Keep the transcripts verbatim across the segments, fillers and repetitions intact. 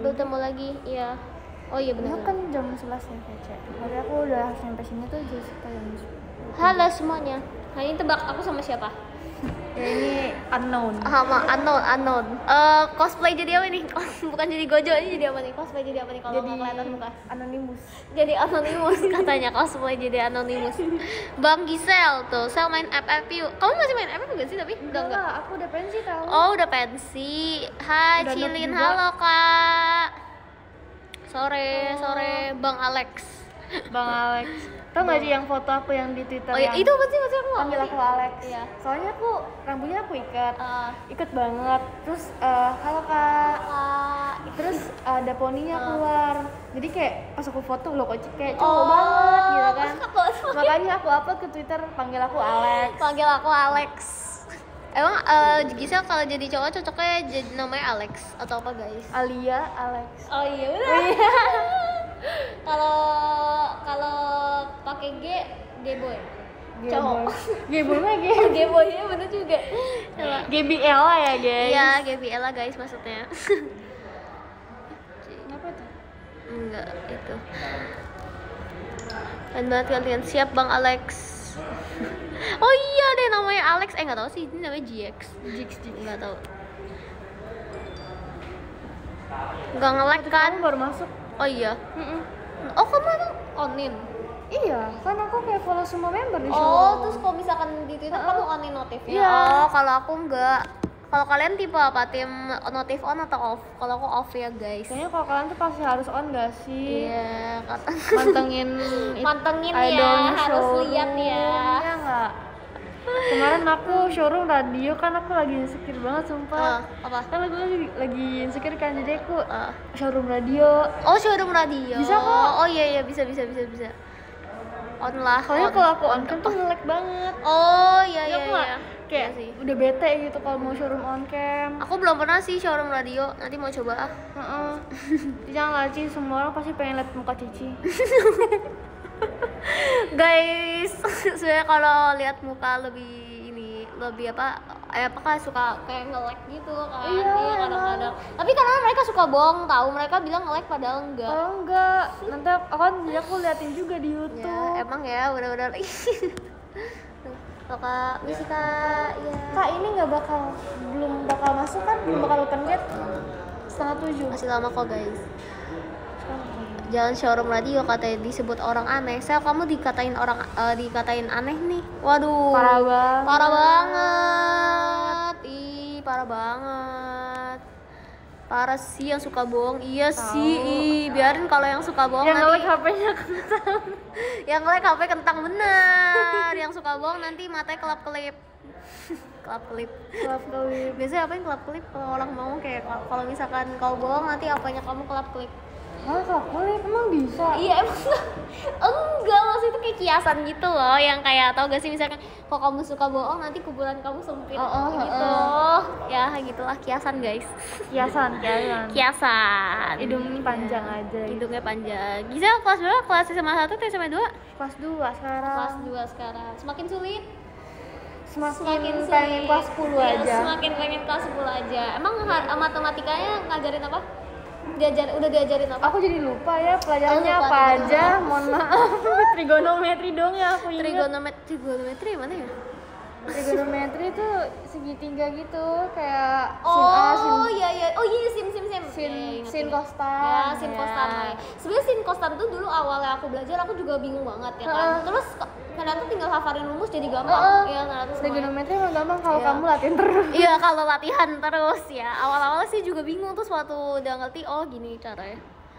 bertemu lagi. Iya. Oh iya benar. Kan jam sebelas ya kece. Hari aku udah sampai sini tuh jam jam. Halo semuanya. Hari ini tebak aku sama siapa? Ya ini unknown. Sama unknown, unknown. Uh, cosplay jadi apa nih? Bukan jadi Gojo, ini jadi apa nih? Cosplay jadi apa nih kalau nggak kelihatan muka? Anonymous. Jadi anonymous katanya, cosplay jadi anonymous. Bang Gisel tuh, Sel main F F yuk. Kamu masih main F F enggak sih tapi? Enggak enggak. Aku udah pensi tau. Oh udah pensi. Hai udah Cilin, halo kak. Sore oh. sore Bang Alex. Bang Alex. Tau gak sih yang foto aku yang di Twitter? Oh iya, yang itu apa sih maksudnya aku nggak panggil ngerti. aku Alex. Iya. Soalnya aku rambutnya aku ikat, Uh, ikat banget. Terus uh, halo kak. kak. Terus uh, ada poninya Uh. keluar. Jadi kayak pas aku foto loh kok kayak cowok Oh. banget gitu kan. Aku- Makanya aku upload ke Twitter panggil aku Alex. Panggil aku Alex. Emang uh, Gisel kalau jadi cowok cocoknya jadi namanya Alex atau apa guys? Alia Alex. Oh iya benar. Kalau kalau pakai G, G-boy. Cowok. Geboy mah G. G-boy ya benar juga. Coba. G B L lah ya guys. Iya, G B L lah guys maksudnya. Kenapa tuh? Enggak, itu. Dan banget kalian siap Bang Alex. Oh iya deh namanya Alex. Eh enggak tahu sih, ini namanya G X. Jix Jix. Enggak tahu. Enggak nge-lag kan? Kamu baru masuk. Oh iya. Mm-mm. Oh kamu emang onin? Iya, kan aku kayak follow semua member di Oh show. terus kalau misalkan di Twitter Uh-uh. kamu onin notifnya? Iya. Oh kalau aku enggak. Kalau kalian tipe apa? Tim notif on atau off? Kalau aku off ya guys. Kayaknya kalau kalian tuh pasti harus on gak sih? Iya kata. Mantengin it- Mantengin ya, idolnya harus showroom. lihat ya. Iya nggak? Kemarin aku showroom radio kan aku lagi insecure banget Uh, sumpah. apa? Kan aku lagi, lagi insecure kan jadi aku Uh. showroom radio. Oh showroom radio. Bisa kok. Oh iya iya bisa bisa bisa bisa. On lah. Soalnya on. kalau aku on cam tuh nge-lag banget. Oh iya Jadi iya aku nggak iya. kayak Iya sih. udah bete gitu kalau mau showroom on cam. Aku belum pernah sih showroom radio. Nanti mau coba ah. Heeh. Jangan lah Ci, semua orang pasti pengen lihat muka Cici. Guys, sebenarnya kalau lihat muka lebih ini lebih apa? Eh apakah suka kayak nge-lag gitu kan? Iya, kadang-kadang. Tapi karena mereka suka bohong tahu, mereka bilang nge-lag padahal enggak. Kalau enggak, nanti aku kan jadi aku liatin juga di YouTube. Ya, emang ya benar-benar. Kalau Kak, misi Kak, ya. Kak ini nggak bakal belum bakal masuk kan? Belum bakal open gate setengah tujuh. Masih lama kok guys. Jangan showroom radio katanya disebut orang aneh. Saya kamu dikatain orang eh, dikatain aneh nih. Waduh. Parah banget. Parah banget. Ih, parah banget. Parah sih yang suka bohong. Iya Tau. sih. Ih, biarin kalau yang suka bohong Yang nanti. nge-lag H P-nya kentang. Yang nge-lag H P kentang bener. Yang suka bohong nanti matanya kelap-kelip. Kelap-kelip. Kelap kelip. Biasanya apa yang kelap-kelip kalau orang mau kayak kalau misalkan kau bohong nanti apanya kamu kelap-kelip. Hah, kelap kelip emang bisa? Iya emang enggak, maksudnya itu kayak kiasan gitu loh yang kayak tau gak sih misalkan kalau kamu suka bohong nanti kuburan kamu sempit Oh, oh, gitu. oh. Ya gitulah kiasan guys. Kiasan, kiasan. Kiasan. Hidungnya panjang aja. Hidungnya panjang. Gisel kelas berapa? Kelas S M A satu atau S M A dua? Kelas dua sekarang. Kelas dua sekarang. Semakin sulit. Semakin, Semakin sulit. pengen kelas sepuluh Iya, aja. Semakin pengen kelas sepuluh aja. Emang ha- matematikanya ngajarin apa? Diajar udah diajarin apa? Aku jadi lupa ya pelajarannya Oh, lupa, apa trigonometri. aja. Mohon maaf. Trigonometri dong ya aku ingat. Trigonometri, trigonometri mana ya? Trigonometri itu segitiga gitu kayak sin A, sin Oh iya iya, oh iya sim sim sim. sin, Iya, ingat, sin ingat. kostan. Ya sin ya. kostan. Ya. Sebenarnya sin kostan tuh dulu awalnya aku belajar aku juga bingung banget ya kan. Heeh. Terus kok- ternyata tinggal hafalin rumus jadi gampang. Heeh. Iya ternyata semuanya. Trigonometri emang gampang kalau Iya. kamu latihan terus. Iya kalau latihan terus ya. Awal-awal sih juga bingung terus waktu udah ngerti oh gini caranya.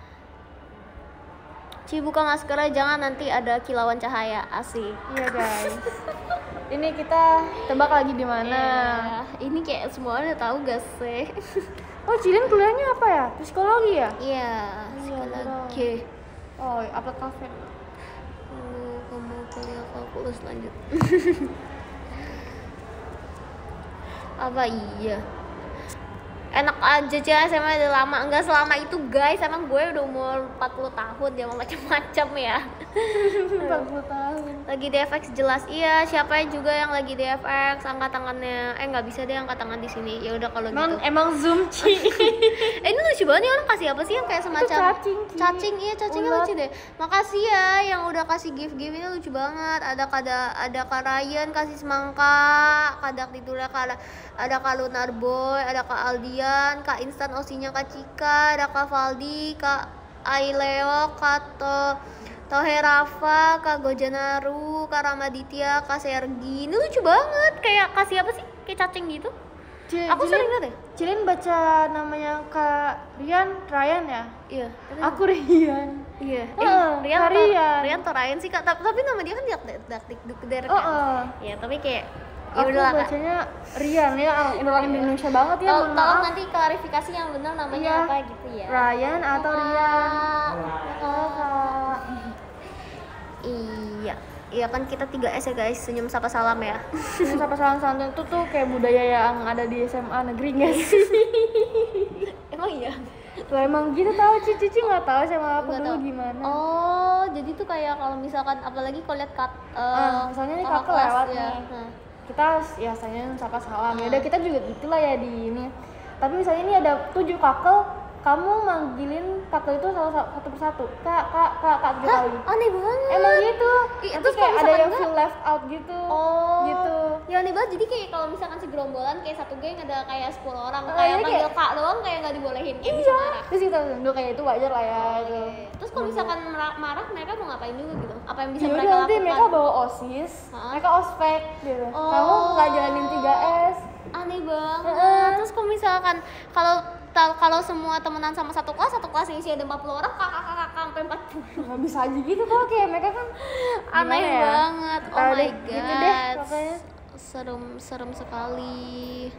Ci buka maskernya jangan nanti ada kilauan cahaya asik. Iya guys. Ini kita tebak lagi di mana. Iya. Ini kayak semua udah tahu gak sih? Oh, Cilin kuliahnya apa ya? Psikologi ya? Iya, Iya, psikologi. Oh, apa kafe? Oh, kamu kuliah kalkulus lanjut. Apa iya? Enak aja sih S M A udah lama, enggak selama itu guys, emang gue udah umur empat puluh tahun, dia mau macam-macam ya. empat puluh tahun. Lagi D F X jelas, iya siapa juga yang lagi D F X, angkat tangannya. Eh nggak bisa deh angkat tangan di sini. Ya udah kalau Emang gitu. emang Zoom Ci. Eh ini lucu banget nih orang kasih apa sih yang kayak semacam cacing, Ci. cacing, iya cacingnya Ulat. lucu deh. Makasih ya yang udah kasih gift-gift ini lucu banget. Ada kada ada Kak Ryan kasih semangka, kadak tidurnya Kak, ada Kak Lunar Boy, ada Kak Aldian, Kak Instan Osinya Kak Cika, ada Kak Valdi, Kak Aileo, Kak To Tohe Rafa, Kak Gojanaru, Kak Ramaditya, Kak Sergi. Ini lucu banget, kayak kasih apa sih? Kayak cacing gitu. C- Aku Cilin- sering liat ya? Cilin baca namanya Kak Rian, Ryan ya? Iya. Aku Rian. Iya. Eh, Heeh, Rian Kak atau Rian. Rian atau Ryan sih Kak, tapi, tapi nama dia kan dak dak dik duk der Oh, kan. oh. Iya, tapi kayak ya Aku udahlah Kak. bacanya Rian ya, orang Indonesia banget ya, Tol- mohon Tolong maaf. nanti klarifikasi yang benar namanya Iya. apa gitu ya. Ryan atau Rian? Kak. Kak. Iya. Iya kan kita tiga S ya guys, senyum sapa salam ya. Ini sapa salam santun itu tuh kayak budaya yang ada di S M A negeri nggak sih? Emang iya? Lah emang gitu tahu Cici Cici nggak tahu sama aku Nggak dulu tahu. gimana. Oh, jadi tuh kayak kalau misalkan apalagi kalau lihat kat eh, Ah, misalnya nih kakak kakak kelas lewat ya. nih. Nah. Kita ya sayang sapa salam. Ah. Ya udah kita juga gitulah ya di ini. Tapi misalnya ini ada tujuh kakel, kamu manggilin kakel itu satu, satu persatu. Kak, kak, kak, kak tujuh Hah? kali. Aneh banget. Emang gitu. Ih, Nanti terus kayak kalau ada misalkan yang enggak- feel left out gitu. Oh, Gitu. Ya aneh banget. Jadi kayak kalau misalkan segerombolan kayak satu geng ada kayak sepuluh orang, Ah, kayak jadi panggil kayak- kak doang kayak nggak dibolehin, kayak bisa Iya. marah. Terus kita udah kayak itu wajar lah ya. Gitu. Terus kalau misalkan marah, marah mereka mau ngapain juga gitu? Apa yang bisa Ya mereka udah nanti lakukan? mereka bawa OSIS, Hah? mereka ospek gitu. Oh. Kamu nggak jalanin tiga S. Aneh banget. Heeh. Terus kalau misalkan kalau tal- kalau semua temenan sama satu kelas, satu kelas yang isi ada empat puluh orang, kakak kakak kakak sampai empat puluh. Nggak bisa aja gitu kok, kayak mereka kan Aneh gimana ya? banget. Oh Tahu my deh, god. gitu deh pokoknya. Serem serem sekali.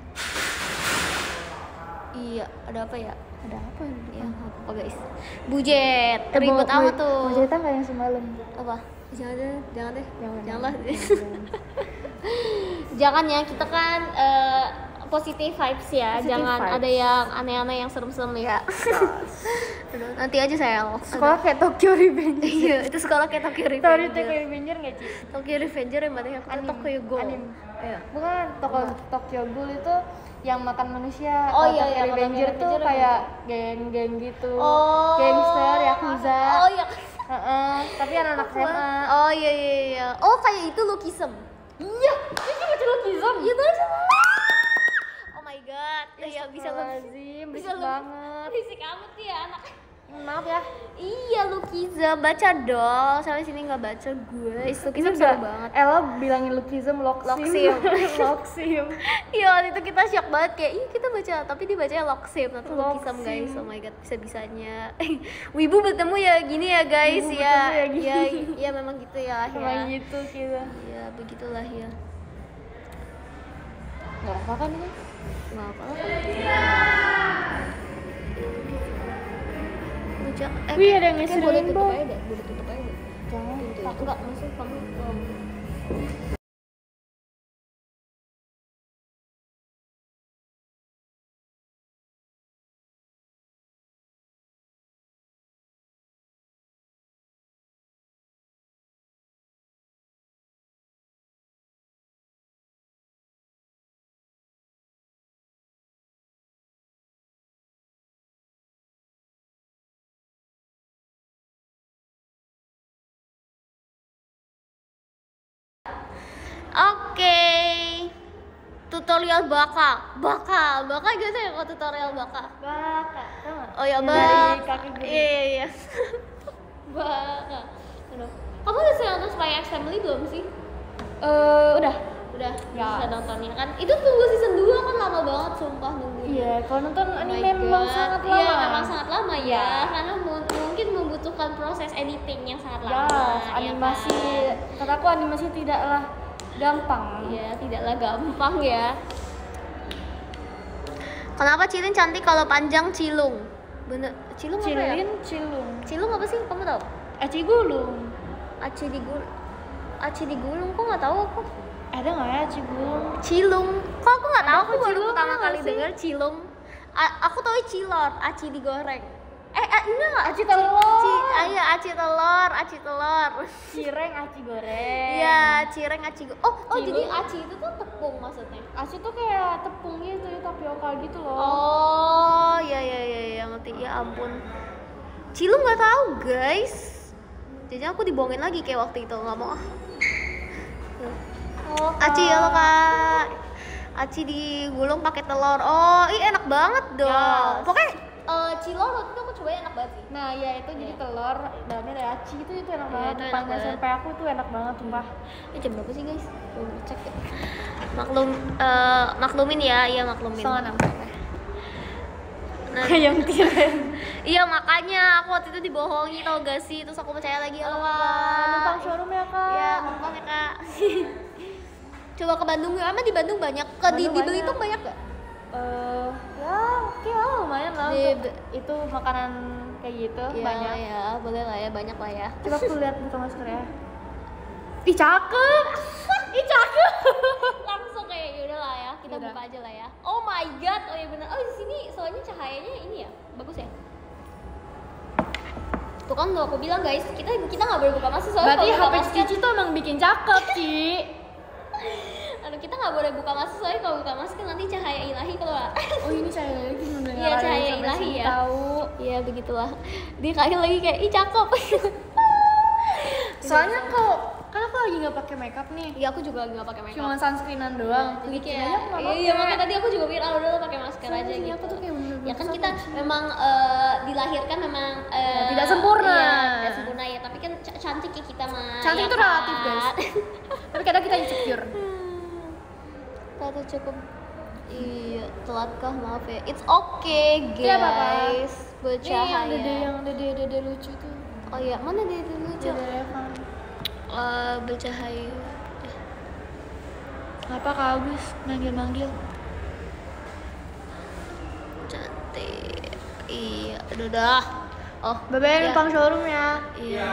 Iya, ada apa ya? Ada apa ini? Ya, apa guys? Bujet, Eh, ribut mau- amat mau- tuh. Mau cerita nggak yang semalam? Apa? Jangan deh, jangan deh. Jangan. Janganlah. Jangan. Jangan ya, kita kan eh, positive vibes ya. Positive Jangan vibes. ada yang aneh-aneh yang serem-serem ya. Aduh, nanti aja Sel. Sekolah kayak Tokyo Revenger. Iya, itu sekolah kayak Tokyo Tahu di Revenger. Tokyo Revenger nggak Ci? Tokyo Revenger yang mana ya? Aku Anim. Tokyo Ghoul. Anim. Iya. Bukan, Tokyo Tokyo Ghoul itu yang makan manusia. Oh, Kalau iya, Tokyo iya, kalau Revenger Tokyo tuh Revenger kayak geng-geng gitu. Oh. Gangster, yakuza. Oh iya. Heeh, tapi anak-anak S M A. Oh iya iya iya. Oh kayak itu Lukism. Iya, ini baca Lukism. Iya baca. Oh my god. Iya bisa lebih. Astagfirullahaladzim, Bisa berisik lebih. banget. Berisik amat ya anak. Maaf ya. Iya Lukism baca dong. Sampai sini nggak baca gue. Lukism Ini seru udah banget. Ella bilangin Lukism, Loksim. Loksim. Loksim. Iya waktu itu kita shock banget kayak ih kita baca tapi dia bacanya Loksim atau Lukism Loksim. guys. Oh my god bisa bisanya. Wibu bertemu ya gini ya guys Wibu ya. bertemu ya gini. Iya iya memang gitu ya. Emang ya. gitu kita. Iya begitulah ya. Gak apa kan ini? Nggak apa-apa. Lucu. Eh, Wih, ada yang kayak ngisi boleh rainbow. tutup aja deh, boleh tutup aja deh. Jangan. Pintu. Takut. Enggak, maksud kamu um, Oke. Tutorial baka. Baka. Baka gitu ya kalau tutorial baka. Baka, tau gak? Oh ya, Yang baka. dari kaki gue. Iya, iya, iya. Baka. Aduh. Kamu udah sering nonton Spy X Family belum sih? Eh, udah. Udah, Ya. bisa nontonnya kan. Itu tunggu season dua kan lama banget sumpah nunggu. Iya, kalau nonton Oh my anime memang God. sangat lama. Iya, memang sangat lama ya. Iya. Karena mu- mungkin membutuhkan proses editing yang sangat Ya, lama. animasi. Ya Kataku animasi tidaklah gampang. kan? Iya, tidaklah gampang ya. Kenapa Cilin cantik kalau panjang Cilung? Bener, Cilung apa ya? Cilin, Cilung. Cilung apa sih? Kamu tahu? Aci Gulung. Aci digulung. Aci digulung kok nggak tahu aku. Ada nggak ya Aci Gulung? Cilung. Kok aku nggak tahu? Ada Aku kok baru Cilung, pertama ada kali nggak sih? dengar Cilung. A- aku tahu cilor, aci digoreng. Eh, eh enggak. Aci telur. Ci- ah, iya, aci telur, aci telur. Cireng aci goreng. Iya, cireng aci go- Oh, oh Cilor. jadi aci itu tuh tepung maksudnya. Aci tuh kayak tepung gitu ya, tapioka gitu loh. Oh, iya iya iya ya, ngerti. Ya ampun. Cilu nggak tahu, guys. Jadi aku dibohongin lagi kayak waktu itu, nggak mau ah. Oh, Aci ya lo kak. Aci digulung pakai telur. Oh, ih enak banget dong. Yes. Pokoknya uh, cilor waktu itu aku cobain enak banget sih. Nah, ya itu jadi telur, dalamnya ada aci itu itu enak Iya, banget. itu enak Panjang banget. sampai aku tuh enak banget sumpah. Eh jam berapa sih guys? Coba cek ya. Maklum, eh, maklumin ya, iya maklumin. Setengah enam. Nah, Yang tiren. iya makanya aku waktu itu dibohongi tau gak sih, terus aku percaya lagi ya kak. Numpang showroom ya kak. Iya numpang ya kak. Coba ke Bandung, emang di Bandung banyak ke di, Bandung di banyak. Belitung banyak gak? Eh, ya oke lah lumayan lah Di- untuk itu makanan kayak gitu Iya, banyak. ya boleh lah ya, banyak lah ya. Coba aku lihat buka masker ya. Ih cakep. Ih cakep. Langsung kayak yaudah lah ya, kita Yaudah. buka aja lah ya. Oh my god, oh iya benar. Oh di sini soalnya cahayanya ini ya, bagus ya. Tuh kan tuh aku bilang guys, kita kita nggak boleh buka masker soalnya Berarti kalau H P buka masker, Cici tuh emang bikin cakep, Ci. aduh kita nggak boleh buka masker soalnya kalau buka masker nanti cahaya ilahi keluar. Oh ini cahaya lagi mendengar. Iya, cahaya ilahi ya. Tahu. Iya begitulah. Dia kayak lagi kayak ih cakep. Soalnya kok kan aku lagi nggak pakai makeup nih. Iya aku juga nggak pakai makeup. Cuma sunscreenan doang. Jadi Dikit kayak aja aku nggak iya, iya pakai. makanya tadi aku juga pikir ah udah lo pakai masker Soalnya aja sini gitu. aku tuh kayak bener-bener Ya kan susah kita tuh. memang eh, dilahirkan memang eh, tidak sempurna. Iya, tidak sempurna ya, tapi kan c- cantik ya kita mah. Cantik ya itu kan? relatif, guys. Tapi kadang kita insecure. Tata cukup. Iya, telatkah maaf ya. It's okay guys. Tidak apa-apa. Bercahaya. Ini yang dede yang dede dede lucu tuh. Oh iya, mana dia itu lucu? Dede Revan. Eh, bercahaya. Apa Kak Agus manggil-manggil? Cantik. Iya, udah dah. Oh, Bebe iya. numpang showroom ya. Iya.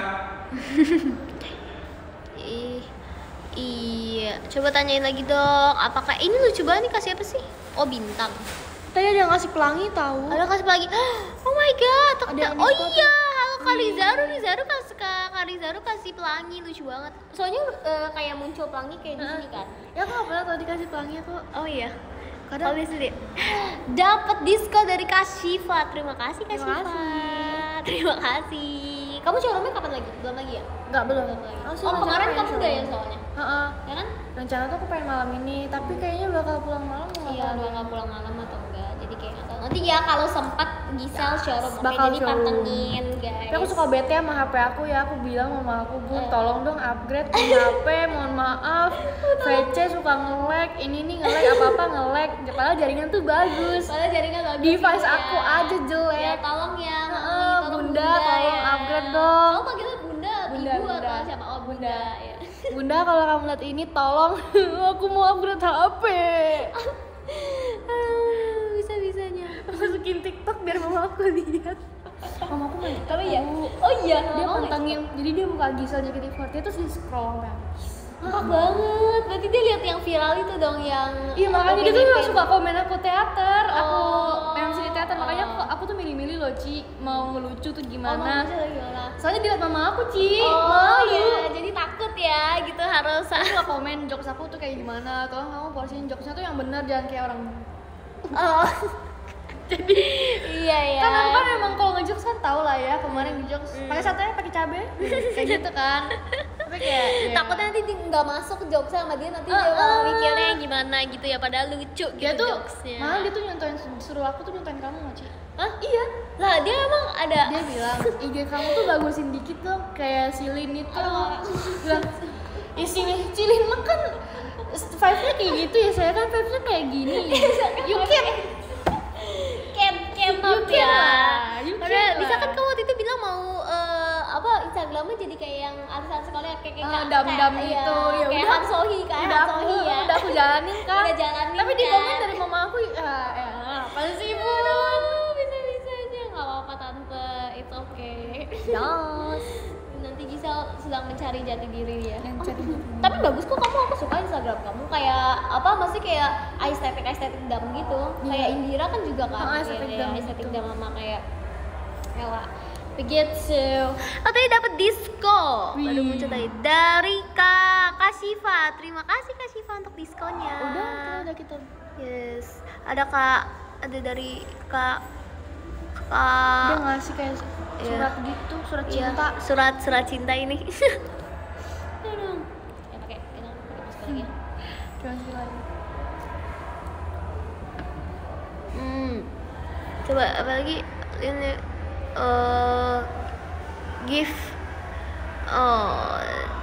Ih, iya. Coba tanyain lagi dong. Apakah ini lucu banget nih, kasih apa sih? Oh bintang. Tadi ada yang ngasih pelangi tahu. Ada kasih lagi. Oh my god. Aku Ada tak- yang oh di iya. Halo Kak Rizaru, Rizaru kasih Kak Kak Rizaru kasih pelangi lucu banget. Soalnya eh, kayak muncul pelangi kayak di sini kan. Ya aku nggak pernah tadi kasih pelangi kok. Oh iya. Kadang- Oh di sini. Dapat diskon dari Kak Syifa. Terima kasih Kak Terima Syifa. kasih. Terima kasih. Kamu showroomnya kapan lagi? Belum lagi ya? Nggak belum. Belum lagi. Aku sih Oh rencana kemarin pengen kamu udah ya showroom. soalnya. Heeh. Ya kan? Rencana tuh aku pengen malam ini, tapi kayaknya bakal pulang malam nggak Iya, tahu. bakal pulang malam atau enggak. Jadi kayak nggak tahu. Nanti ya kalau sempat Gisel showroom, oke bakal jadi showroom. pantengin guys. Tapi aku suka bete sama H P aku ya, aku bilang sama aku, Bun, Eh. tolong dong upgrade di H P, mohon maaf. V C suka nge-lag, ini nih nge-lag, apa-apa nge-lag. Padahal jaringan tuh bagus. Soalnya jaringan bagus. Device gitu aku ya. aja jelek. Ya tolong ya, Mami, Heeh, tolong Bunda, tolong ya. upgrade dong. Kamu panggilnya Bunda, Bunda, Ibu Bunda. atau siapa? Oh Bunda. Ya. Bunda kalau kamu lihat ini tolong aku mau upgrade H P. bisa bisanya. Masukin TikTok biar mama aku lihat. Mama aku main TikTok. Tapi ya. Oh iya. Dia Mama pantengin. Jadi dia buka Gisel J K T empat puluh terus di scroll kan. Ngakak banget. Berarti dia lihat yang viral itu dong yang Iya makanya dia Opini tuh Pink. suka komen aku teater, aku Oh. M C di teater, makanya aku, Oh. aku tuh milih-milih loh Ci, mau ngelucu tuh Oh, gimana. Mama Gisel gimana? Soalnya dilihat mama aku Ci, Oh malu. iya, jadi takut ya gitu harus. Dia suka komen jokes aku tuh kayak gimana, tolong kamu porsiin jokesnya tuh yang benar jangan kayak orang. Oh. Jadi iya ya. Kan aku kan emang kalau ngejokes kan tau lah ya kemarin di jokes Hmm. pakai satenya pakai cabe, kayak gitu kan. Tapi kayak ya. Takutnya nanti dia nggak masuk jokes sama dia, nanti Ah, dia malah ah. mikirnya gimana gitu ya, padahal lucu gitu dia tuh jokesnya. malah dia tuh nyontoin suruh aku tuh nyontoin kamu nggak Ci? Hah? Iya. Lah dia emang ada. Dia bilang I G kamu tuh bagusin dikit dong kayak silin itu. Oh. Bilang isi cilin mah kan vibe-nya kayak gitu ya, saya kan vibe-nya kayak gini. You can Ken Ken You can ya. lah, you Karena can bisa lah. kan kamu waktu itu bilang mau eh, apa Instagramnya jadi kayak yang artis-artis sekolah kayak kayak Ah, dam-dam kayak- gitu. iya, Ya kayak udah. Han Sohee kan udah Han aku Sohee ya. udah aku jalanin kan. Udah jalanin Tapi di kan. komen dari mama aku ya, ya apa sih Bu? Aduh, bisa-bisanya nggak apa-apa Tante. tante, it's okay. Yes. Nanti Gisel sedang mencari jati diri dia. Mencari jati diri. Tapi bagus kok, kamu aku suka Instagram kamu kayak apa, masih kayak estetik estetik dam gitu. Iya. Kayak Indira kan juga kan, Oh, kayak estetik kayak dam estetik gitu. dam sama kayak Ella. Begitu. Oh tadi dapat disko. Wih. Baru muncul tadi dari Kak Kasifa. Terima kasih Kak Siva untuk diskonnya. Udah, kita udah kita. Yes. Ada Kak, ada dari Kak Dia Kak ngasih kayak surat Iya. gitu, surat Iya, cinta. surat surat cinta ini. Aduh. Ya pakai, pegang pakai disko lagi. ya. Coba sekali lagi. Hmm. Coba apa lagi? Ini eh gift. Oh.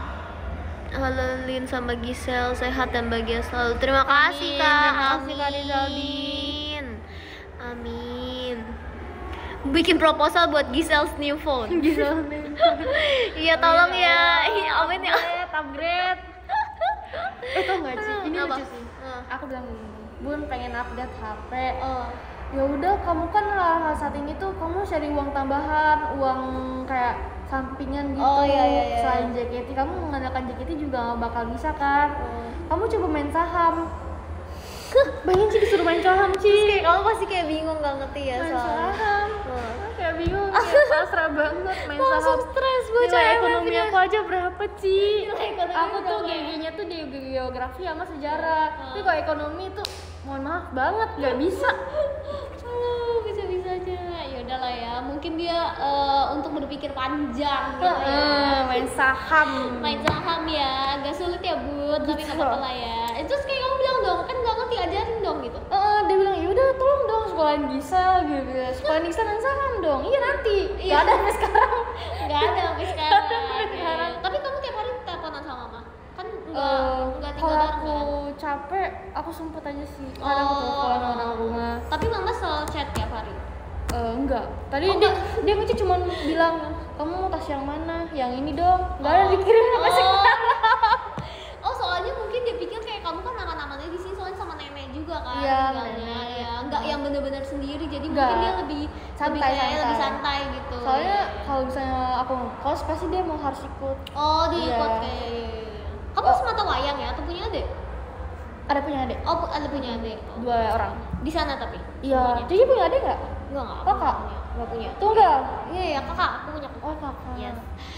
Halo Lin sama Gisel, sehat dan bahagia selalu. Terima kasih Amin. Kak. Terima kasih, Kak Rizaldi. Amin. Amin. Bikin proposal buat Gisel's new phone. Gitu. Iya tolong ya. Ih, amin ya. Upgrade, upgrade. Eh tau nggak Ci? Ini Apa? lucu sih. Ah. Aku bilang gini, Bun pengen update H P. Oh. Ya udah, kamu kan lah saat ini tuh kamu cari uang tambahan, uang kayak sampingan gitu. Oh, iya, iya, iya. Selain J K T, kamu mengandalkan J K T juga gak bakal bisa kan? Oh. Kamu coba main saham. Bayangin sih disuruh main saham Terus Ci. kayak kamu pasti kayak bingung gak ngerti ya Main soalnya. saham. Oh. Kayak bingung, kayak pasrah banget main saham. Langsung stres gue Nilai ekonomi aku aja berapa Ci? Nilai ekonomi Aku tuh berapa? G G-nya tuh di geografi sama sejarah. Hmm. Tapi kalau ekonomi tuh mohon maaf banget nggak bisa. Aduh, bisa-bisanya. Ya udahlah ya. Mungkin dia eh, untuk berpikir panjang gitu ya. Heeh, main saham. Main saham ya, agak sulit ya Bud, tapi nggak Gitu. apa-apa lah ya. Eh, Terus kayak kamu bilang dong, kan nggak ngerti, ajarin dong gitu. Eh, dia bilang ya udah tolong dong sekolahin Gisel gitu. Sekolahin Gisel dan saham dong. Iya nanti. Iya. Gak ada sampai sekarang. Nggak ada sampai sekarang. Nggak ada sampai Iya. sekarang. Tapi kamu tiap hari teleponan sama mama? Kan nggak Eh, nggak tinggal kalau bareng aku kan? capek, aku sempet aja sih. Kadang aku telepon orang rumah. Tapi mama selalu chat tiap hari. Eh, enggak. Tadi Oh, dia dia ngechat cuma bilang, "Kamu mau tas yang mana? Yang ini dong." Enggak ada dikirim sampai sekarang. Oh, soalnya mungkin dia pikir kayak kamu kan aman-amannya di sini soalnya sama nenek juga kan. Iya, tinggalnya. nenek. Ya, enggak yang bener-bener sendiri. Jadi Enggak. mungkin dia lebih Santai, lebih kayak santai. lebih santai gitu. Soalnya Iya. kalau misalnya aku ngekos pasti dia mau harus ikut. Oh, di Iya. ikut kayak iya, iya, iya. Kamu Oh. semata wayang ya atau punya adik? Ada punya adik, Oh, pu- ada punya adik. Oh. dua orang. Di sana tapi. Iya. semuanya? Jadi punya adik nggak? Enggak, enggak. aku Kakak? nggak punya. Enggak punya. Tunggal. Iya, iya, kakak. Aku punya kakak. Oh kakak. Yes.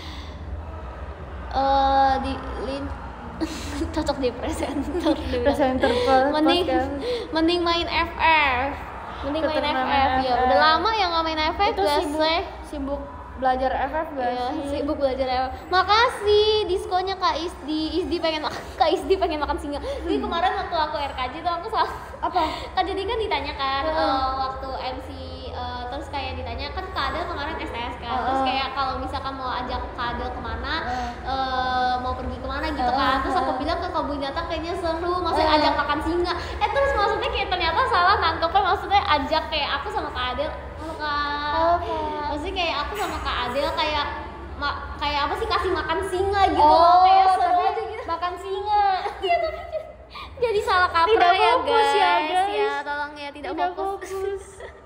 Eh di lin cocok di presenter. dia bilang. Presenter podcast. mending mending main F F. Mending main Tetep F F main ya. F F. Udah lama ya nggak main F F Itu guys. sibuk, sibuk belajar F F gak Iya, sih? sibuk belajar F F. Makasih diskonnya Kak Isdi. Isdi pengen makan Kak Isdi pengen makan singa. Jadi kemarin waktu aku R K J tuh aku salah. Apa? Kan jadi kan ditanyakan Heeh. eh, waktu M C eh, terus kayak ditanya kan Kak Adel kemarin S T S kan. Terus Heeh. kayak kalau misalkan mau ajak Kak Adel kemana Heeh. eh, mau pergi kemana gitu Heeh, kan. Terus aku heeh. bilang ke kebun binatang kayaknya seru, maksudnya Heeh. ajak makan singa. Eh terus maksudnya kayak ternyata salah nangkepnya, maksudnya ajak kayak aku sama Kak Adel. Halo Kak. Halo, Kak. Maksudnya kayak aku sama Kak Adel kayak ma- kayak apa sih kasih makan singa gitu Oh, loh, kayak seru tapi aja gitu. makan singa. Iya tapi jadi salah kaprah Tidak ya fokus guys. ya, guys. Ya tolong ya tidak, Tidak fokus. fokus.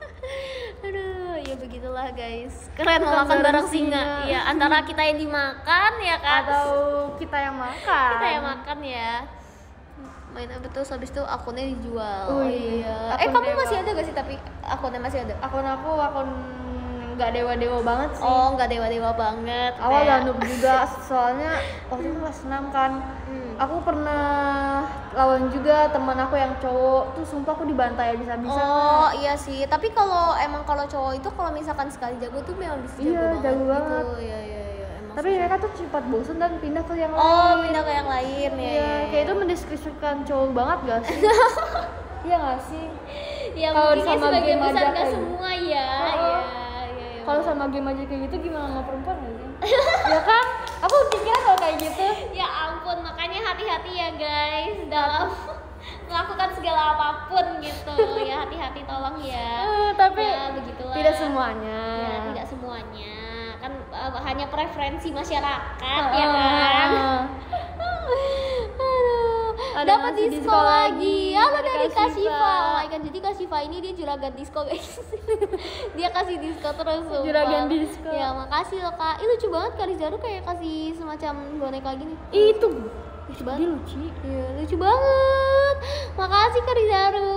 Aduh, ya begitulah guys. Keren mau Makan makan bareng bareng singa. singa. Iya, antara kita yang dimakan ya kan. Atau kita yang makan. Kita yang makan ya. Main apa tuh habis itu akunnya dijual. Oh, Oh iya. iya. Eh Akun kamu dewa. masih ada gak sih tapi akunnya masih ada? Akun aku akun nggak dewa-dewa banget sih. Oh, nggak dewa-dewa banget. Awal kayak- udah noob juga, soalnya waktu itu kelas enam kan. Hmm. Aku pernah lawan juga teman aku yang cowok tuh, sumpah aku dibantai bisa-bisa. Oh iya sih, tapi kalau emang kalau cowok itu kalau misalkan sekali jago tuh memang bisa jago Iya, banget jago gitu. banget. Iya iya iya. Emang Tapi susah. mereka tuh cepat bosan dan pindah ke yang Oh lain. pindah ke yang lain ya. Iya, kayak itu mendeskripsikan cowok banget gak sih? Iya gak sih? Ya kalau mungkin kayak sama sebagian game besar aja nggak kayak- semua ya. Oh. Iya iya. iya. Kalau sama game aja kayak gitu gimana sama perempuan gak sih? Ya kan? Aku pikirnya kalau kayak gitu. Ya ampun, makanya hati-hati ya guys dalam melakukan segala apapun gitu. Ya hati-hati tolong ya. Eh, tapi ya, begitulah. tidak semuanya. Ya tidak semuanya. Kan eh, hanya preferensi masyarakat Ah, ya kan. ah. Aduh. dapat ngasih diskon lagi. Halo dari dari Kak Kak Syifa. Syifa. Oh my god, jadi Kak Syifa ini dia juragan diskon guys. Dia kasih diskon terus. sumpah. Juragan diskon. Ya makasih loh Kak. Ih lucu banget Kak Rizaru kayak kasih semacam boneka gini. Itu Lucu dia banget. lucu. Iya lucu banget. Makasih Kak Rizaru.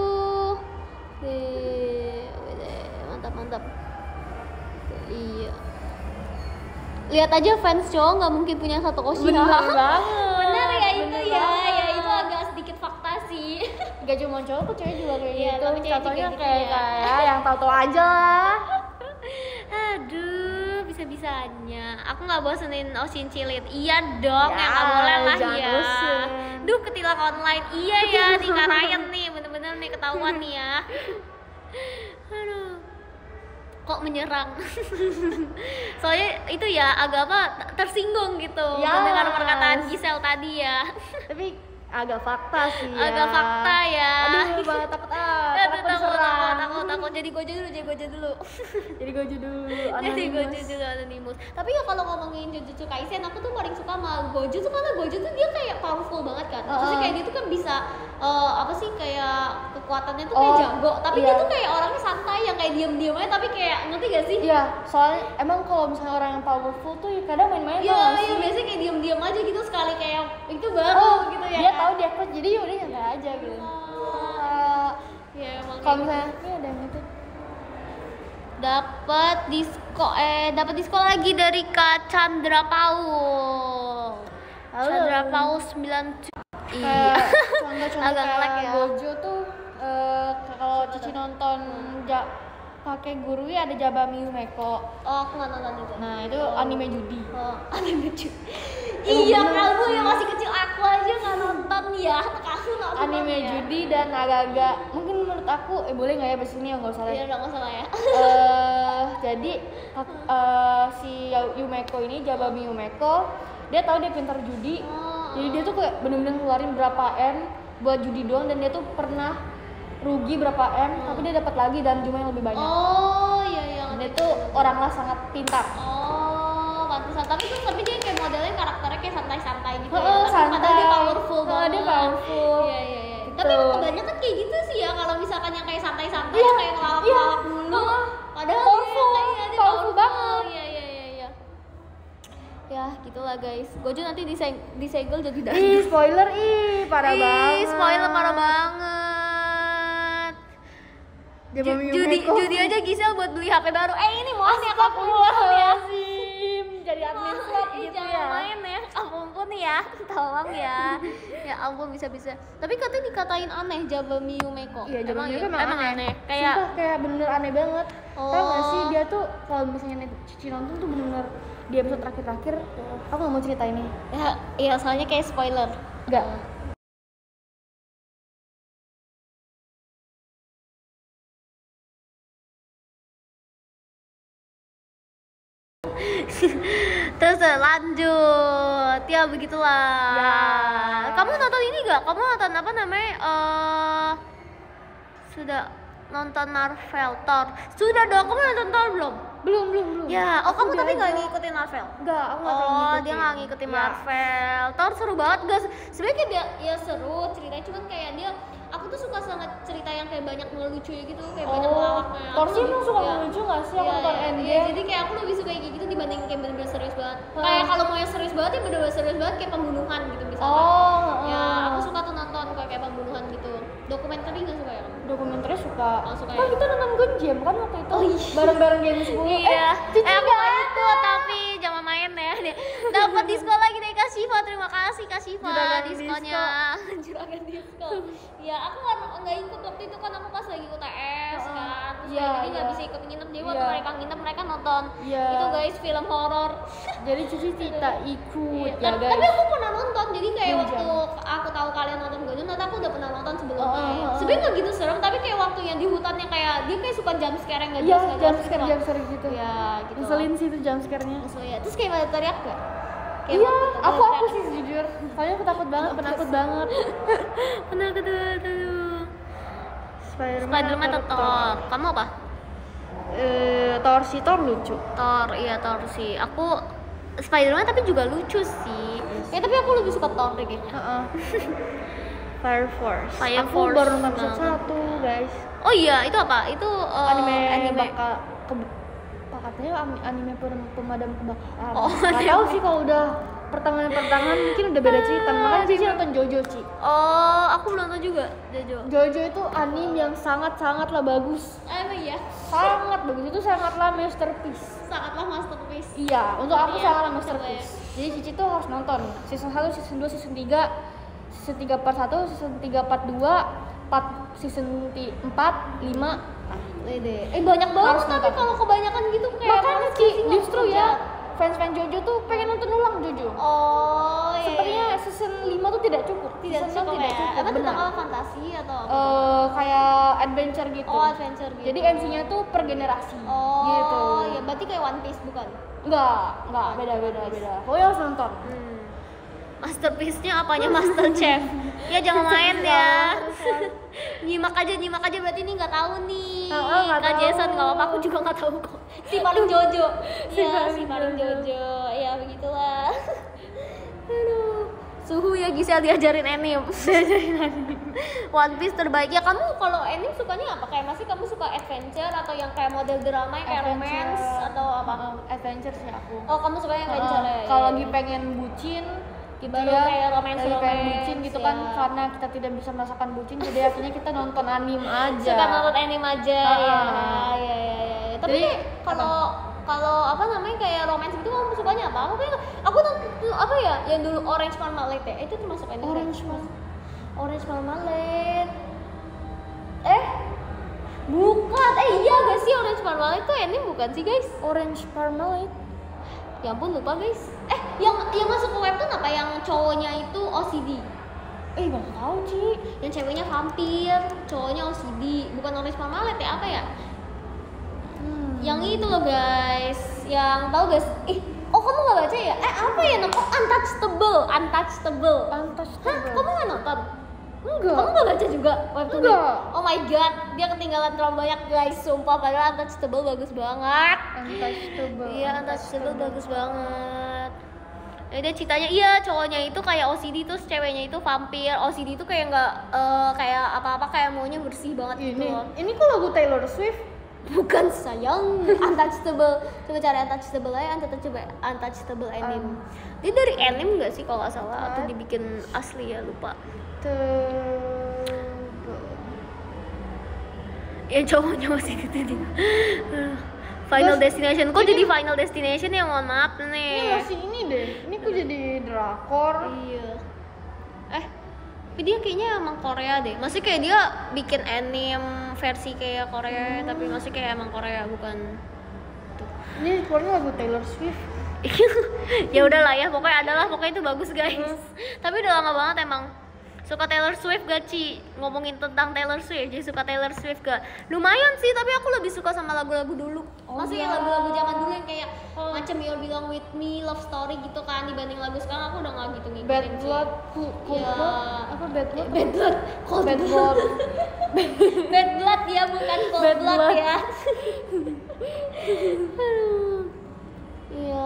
Deh, deh, mantap mantap. Iya. Lihat aja fans cowok nggak mungkin punya satu Koshia. Bener banget. Bener ya itu Bener ya, banget. ya itu agak sedikit fakta sih. Gak cuma cowok, kok cewek juga kayak Iya, gitu. tapi cewek Contohnya juga gitu kayak ya. kayak yang tahu-tahu aja lah. Aduh, bisa-bisanya. Aku nggak bosenin Osin Cilit. Iya dong, Ya, ya nggak boleh lah jangan ya. bosen. Duh, ketilang online. Iya ya, nih Kak Ryan nih, bener-bener nih ketahuan nih ya. Aduh. Kok menyerang? Soalnya itu ya agak apa tersinggung gitu Yes. mendengar perkataan Gisel tadi ya. Tapi agak fakta sih ya. Agak fakta ya. Aduh, malah takut ah. Aduh, Takut takut, takut, diserang. takut, takut. Jadi gojo dulu, jadi gojo dulu. Jadi gojo dulu. Jadi Anonymous. Gojo dulu Anonymous. Tapi ya kalau ngomongin Jujutsu Kaisen, aku tuh paling suka sama Gojo tuh karena Gojo tuh dia kayak powerful banget kan. Terus Uh-uh. kayak dia tuh kan bisa eh, apa sih kayak kekuatannya tuh kayak Oh, jago. Tapi iya. dia tuh kayak orangnya santai yang kayak diem-diem aja. Tapi kayak ngerti gak sih? Iya, soalnya emang kalau misalnya orang yang powerful tuh ya kadang main-main Iya, tau gak iya sih? biasanya kayak diem-diem aja gitu sekali kayak itu baru Oh, gitu ya. dia kan? tahu dia kuat, jadi yaudah santai aja gitu. Oh, ya emang Kalau kayak misalnya ini ada yang itu. dapat disko eh dapat disko lagi dari Kak Chandra Paul. Halo. Chandra Paul sembilan Kayak contoh-contoh Agak nge-lag kayak ya. Gojo tuh eh, kalau Cici nonton ja, kakek guru ya ada Jabami Yumeko. Oh, aku nggak nonton itu. Nah, itu anime judi. Oh, anime lucu. Emang Iya, bener. kamu yang masih kecil aku aja nggak nonton ya. Aku nggak nonton Anime ya. judi dan agak-agak mungkin menurut aku eh boleh nggak ya bahas ini ya nggak usah lah. Iya, nggak salah ya. Eh, jadi kak- eh, si Yumeko ini Jabami Yumeko dia tahu dia pintar judi. Oh. Jadi dia tuh kayak bener-bener ngeluarin berapa M buat judi doang dan dia tuh pernah rugi berapa M tapi dia dapat lagi dalam jumlah yang lebih banyak. Oh, iya iya. Dan dia tuh orangnya sangat pintar. Oh, pantesan. Tapi tuh tapi dia kayak modelnya karakternya kayak santai-santai gitu ya. Heeh, Tapi padahal dia santai. powerful Heeh, banget. dia powerful. Iya iya iya. Gitu. Tapi emang kebanyakan kayak gitu sih ya kalau misalkan yang kayak santai-santai Iya, kayak ngelawak-ngelawak iya. mulu. Heeh. Padahal Powerful, dia kayak dia powerful banget. Iya iya iya iya. Ya, gitulah guys. Gojo nanti diseg- disegel jadi Ih, dangdut. spoiler ih, parah Ih, banget. spoiler parah banget. Jabami Ju- judi, Yumeko. judi aja Gisel buat beli H P baru. Eh ini mohon ya kamu ya. Astagfirullahaladzim, jadi admin slot Ih, gitu jangan ya. main ya. Ampun ya. Tolong ya. Ya ampun bisa-bisa. Tapi katanya dikatain aneh Jabami Yumeko. Iya, emang, Jabami Yumeko iya? emang emang aneh. aneh. Kayak Sumpah, kayak bener aneh banget. Tau gak sih Oh. dia tuh kalau misalnya nih Cici nonton tuh bener-bener di episode terakhir-terakhir aku gak mau cerita ini. ya, iya soalnya kayak spoiler. Enggak. Terus eh, lanjut. Ya begitulah. Ya. Kamu nonton ini gak? Kamu nonton apa namanya? Eh sudah nonton Marvel Thor. Sudah dong, kamu nonton Thor belum? Belum, belum, belum. Ya, oh Aku kamu tapi biasa. nggak ngikutin Marvel? Enggak, aku gak terlalu Oh, ngikutin. dia nggak ngikutin Ya. Marvel. Thor seru banget guys. Sebenarnya kayak dia ya seru ceritanya, cuman kayak dia aku tuh suka sangat cerita yang kayak banyak ngelucunya gitu, kayak banyak Oh, ngelawaknya. Thor Aku sih lebih- emang suka ya. ngelucu gak sih? Aku Iya, nonton iya, Endgame. iya, jadi kayak aku lebih suka kayak gitu dibanding kayak bener-bener serius banget. Hmm. Kayak kalau mau yang serius banget ya bener-bener serius banget kayak pembunuhan gitu misalkan. Oh, Ya, heeh. aku suka tuh nonton kayak kayak pembunuhan gitu. Dokumenter nggak suka ya? Dokumenternya suka. Oh, suka Kan ya? kita nonton Gunjam kan waktu itu. Oh, iya. Bareng-bareng game sepuluh. Iya. Eh, Cici Eh, aku nggak nggak ikut. ikut tapi jangan main ya. Dapat diskon lagi dari Kak Syifa. Terima kasih Kak Syifa Juragan diskonnya. Juragan diskon. Ya, aku nggak nggak ikut waktu itu kan aku pas lagi U T S Oh, kan. Terus iya, kayak jadi nggak iya. bisa ikut nginep. Jadi waktu Iya. mereka nginep mereka nonton Iya. itu guys film horor. Jadi Cici tidak ikut ya Tapi- guys. Tapi aku pernah nonton. Jadi kayak Gunjam. waktu aku tahu kalian nonton Gunjam, ternyata aku udah pernah nonton sebelumnya. Oh, oh, oh. Sebenarnya nggak gitu serem, tapi kayak waktu yang di hutannya kayak dia kayak suka jump scare yang nggak Iya, jelas nggak jam jelas scare gitu. jam scare gitu. Ya, gitu. Ngeselin sih itu jam scare-nya. Ngeselin ya. Terus kayak pada teriak gak? Kayak Iya, waktu aku teriak. aku sih jujur. Soalnya aku takut banget, penakut banget. Penakut aduh. Spiderman, Spiderman atau Thor? Kamu apa? Eh, Thor sih Thor lucu. Thor, iya Thor sih. Aku Spider-Man tapi juga lucu sih. Ya tapi aku lebih suka Thor deh kayaknya. Heeh. Fire Force. Fire aku Force. baru nonton episode Nah. satu guys. Oh iya, itu apa? Itu uh, anime, anime. bakal ke, katanya am- anime pem- pemadam kebakaran. Oh, Nggak anime. tahu sih kalau udah pertengahan-pertengahan mungkin udah beda cerita. Makanya Cici nonton Jojo, Ci. Oh, aku belum nonton juga Jojo. Jojo itu anime yang sangat-sangatlah bagus. Emang iya, Sangat bagus, itu sangatlah masterpiece. sangatlah masterpiece. Iya, untuk aku Iya, sangatlah coba masterpiece. Jadi Cici tuh harus nonton season satu, season dua, season tiga, season tiga part satu, season tiga part dua, part season empat, lima. Nah, Lede. Eh banyak banget Harus tapi nonton. kalau kebanyakan gitu kayak makanya males Ci, sih, nggak justru kerja. ya fans-fans Jojo tuh pengen nonton ulang Jojo. Oh, iya. Sepertinya season lima tuh tidak cukup. tidak season enam cukup tidak ya. cukup. Emang Benar. tentang apa, fantasi atau apa? Eh, kayak adventure gitu. Oh, adventure gitu. Jadi M C-nya tuh per generasi. Oh, Gitu. ya berarti kayak One Piece bukan? Enggak, enggak, beda beda beda. Pokoknya harus nonton. Hmm. Masterpiece-nya apanya Master Chef? Ya jangan main ya. Nyimak aja, nyimak aja berarti ini nggak tahu nih. Oh, oh, nggak Kak tahu. Jason nggak apa-apa, aku juga nggak tahu kok. Si paling Jojo. Si Iya, paling si paling Jojo. Jojo. Ya begitulah. Aduh. Suhu ya Gisel diajarin anime. Diajarin anime. One Piece terbaik. Ya kamu kalau anime sukanya apa? Kayak masih kamu suka adventure atau yang kayak model drama yang kayak Adventure. romance atau apa? Eh, adventure sih aku. Oh, kamu suka yang adventure ya? Uh, kalau Iya, lagi iya. pengen bucin gitu Baru ya, kayak romance- lagi pengen romance, bucin gitu ya. kan, karena kita tidak bisa merasakan bucin, jadi akhirnya kita nonton anime aja. Suka nonton anime aja Ah. ya. Ya ya ya. Tapi Jadi, kalau kalau apa namanya kayak romance gitu kamu sukanya apa? Aku kayak aku nonton apa ya yang dulu Orange Marmalade ya. Itu termasuk anime. Orange kan? Mar- Orange Marmalade. Eh bukan, eh iya gak sih Orange Marmalade tuh anime bukan sih guys? Orange Marmalade. Ya ampun lupa guys. Eh yang yang masuk ke webtoon apa? Yang cowoknya itu O C D. Eh nggak tahu Ci. Yang ceweknya vampir, cowoknya O C D. Bukan Orange Marmalade ya apa ya? Hmm. Yang itu loh guys, yang tahu guys? Ih, oh kamu nggak baca ya? Eh apa ya namanya? Oh, Untouchable, Untouchable. Pantas Hah? Kamu nggak nonton? Enggak. Kamu nggak baca juga webtoonnya? Enggak. Oh my god, dia ketinggalan terlalu banyak guys, sumpah. Padahal Untouchable bagus banget. Untouchable. Iya, Untouchable bagus banget. Ya dia ceritanya iya cowoknya itu kayak O C D terus ceweknya itu vampir. O C D itu kayak nggak eh, kayak apa-apa kayak maunya bersih banget gitu Ini, loh. ini kok lagu Taylor Swift? Bukan sayang, Untouchable. Coba cari Untouchable aja, Untouchable, Untouchable anime. Dia dari anime nggak sih kalau nggak salah atau dibikin asli ya lupa. Ya cowoknya masih gitu tadi. Final Terus, Destination. Kok ini- jadi Final Destination ya? Mohon maaf Ini nih. masih ini deh. Ini kok jadi drakor. Iya. Eh, tapi dia kayaknya emang Korea deh. Masih kayak dia bikin anime versi kayak Korea, Hmm. tapi masih kayak emang Korea bukan. Ini keluarnya lagu Taylor Swift. Ya udahlah ya, pokoknya adalah pokoknya itu bagus guys. Tapi udah lama banget emang. Suka Taylor Swift gak Ci? Ngomongin tentang Taylor Swift, jadi suka Taylor Swift gak? Lumayan sih, tapi aku lebih suka sama lagu-lagu dulu. Oh, Maksudnya iya. lagu-lagu zaman dulu yang kayak macam You're Belong With Me, Love Story gitu kan. Dibanding lagu sekarang aku udah gak gitu ngikutin Bad sih. Blood, Cold Cold Iya. Blood, apa Bad Blood? Bad Blood, Cold Bad Blood. Blood. Bad Blood ya, bukan Cold Bad Blood, Blood. ya. Aduh. Iya.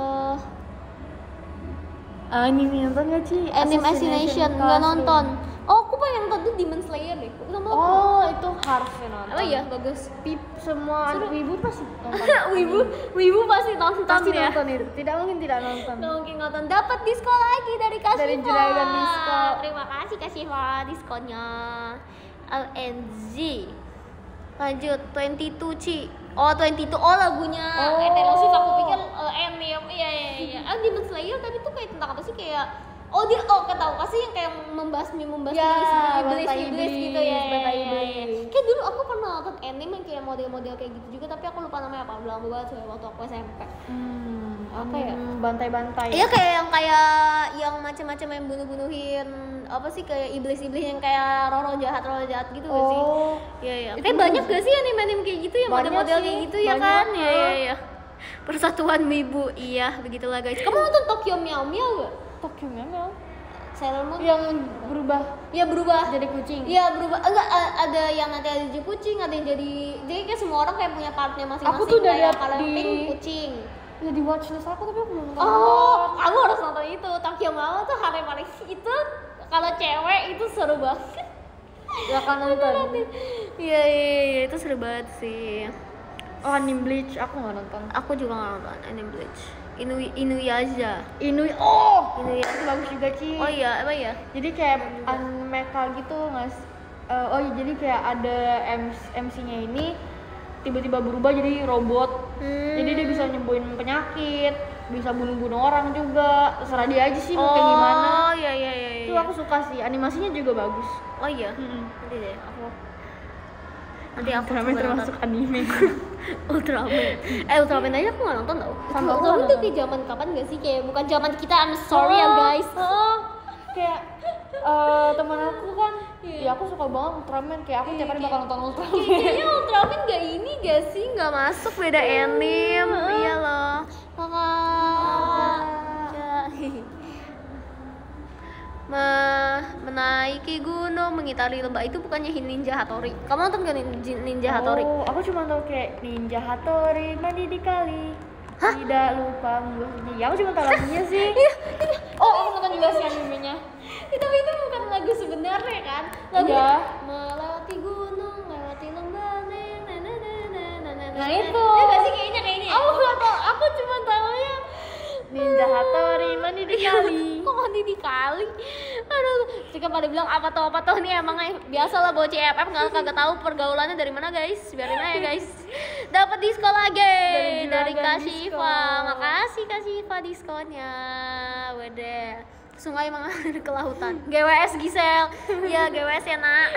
Anime nonton gak Ci? Anime Assassination nggak Classroom. nonton. Oh, aku pengen nonton tuh Demon Slayer deh. Aku sama Oh, itu harusnya nonton. apa ya bagus. Pip semua Seru. anak wibu pasti nonton. wibu, wibu pasti nonton Pasti ya. nonton itu. Tidak mungkin tidak nonton. Nggak mungkin nonton. Dapat diskon lagi dari Kak Dari Siva. Juragan Disko. Terima kasih Kak Siva diskonnya. L N Z. Lanjut dua puluh dua Ci. Oh dua puluh dua oh lagunya. Oh. Eh Taylor Swift aku pikir uh, anime. Iya iya iya. Ah Demon Slayer tadi tuh kayak tentang apa sih kayak oh dia oh ketahu pasti yang kayak membasmi membasmi Ya, iblis bantai iblis iblis, gitu ya. bantai ya, ya, ya. iblis. Kayak dulu aku pernah nonton anime yang kayak model-model kayak gitu juga tapi aku lupa namanya apa. Udah lama banget sih waktu aku S M P. Hmm, Apa ya? hmm, bantai-bantai. Iya kayak yang kayak yang macam-macam yang bunuh-bunuhin apa sih kayak iblis-iblis yang kayak roh-roh jahat roh jahat gitu gak sih? Oh, Iya iya. Itu Kayak banyak gak sih anime-anime kayak gitu ya Banyak model-model sih, kayak gitu ya banyak. kan? Iya iya iya. Persatuan Wibu, iya begitulah guys. Kamu nonton Tokyo Meow Meow gak? Tokyo Meow Sailor Moon? yang berubah Iya berubah. jadi kucing. Iya berubah. Enggak a- ada yang nanti ada jadi kucing, ada yang jadi jadi kayak semua orang kayak punya partnya masing-masing. Aku tuh udah kayak lihat kalau yang di- pink kucing. Ya di watchlist aku tapi aku belum nonton. Oh, kamu harus nonton itu. Tokyo Mama tuh Hare Paris itu kalau cewek itu seru banget. Ya kan nonton. Iya iya iya itu seru banget sih. Oh, Anime Bleach aku nggak nonton. Aku juga nggak nonton Anime Bleach. Inu Inuyasha. Inui oh Inuyasha itu bagus juga Ci. Oh iya, apa ya? Jadi kayak unmecha gitu nggak s- eh, oh iya jadi kayak ada M C-nya ini tiba-tiba berubah jadi robot. Hmm. Jadi dia bisa nyembuhin penyakit, bisa bunuh-bunuh orang juga. Terserah dia aja sih mau Oh, kayak gimana. iya iya iya. Itu iya. aku suka sih, animasinya juga bagus. Oh iya. Mm-mm. Nanti deh aku. Nanti aku Ultraman coba termasuk nonton. anime. Ultraman. Eh Ultraman aja aku nggak nonton tau. Sama aku Ultraman nggak tuh nonton. kayak zaman kapan gak sih? Kayak bukan zaman kita. I'm sorry ya Oh, guys. oh. Kayak eh, teman aku kan, Iya. ya aku suka banget Ultraman. Kayak aku tiap hari bakal nonton Ultraman. Kayaknya Ultraman gak ini gak sih? Gak masuk beda anime. Iya loh. Kakak. Me- menaiki gunung, mengitari lembah itu bukannya Ninja Hattori. Kamu nonton gak Nin- Ninja Hattori? Oh, aku cuma tahu kayak Ninja Hattori mandi di kali. Tidak lupa menggosoknya. Ya aku cuma tahu lagunya sih. Oh, aku nonton juga sih animenya. Itu itu bukan lagu sebenarnya kan? Lagu Iya. melewati gunung, melewati lembah, na na na na na na na. Nah, itu. Ya gak sih kayaknya kayaknya. Aku nggak tahu, aku cuma tahunya Ninja Hattori mandi di kali. Kok mandi di kali? Aduh, jika pada bilang apa tuh apa tuh nih emang biasa lah bawa C F F nggak kagak tahu pergaulannya dari mana guys, biarin aja guys. Dapat diskon lagi Dari dari Juragan Kak Diskon. Syifa, makasih Kak Syifa diskonnya. Waduh, sungai mengalir ke lautan. G W S Gisel, ya G W S ya nak.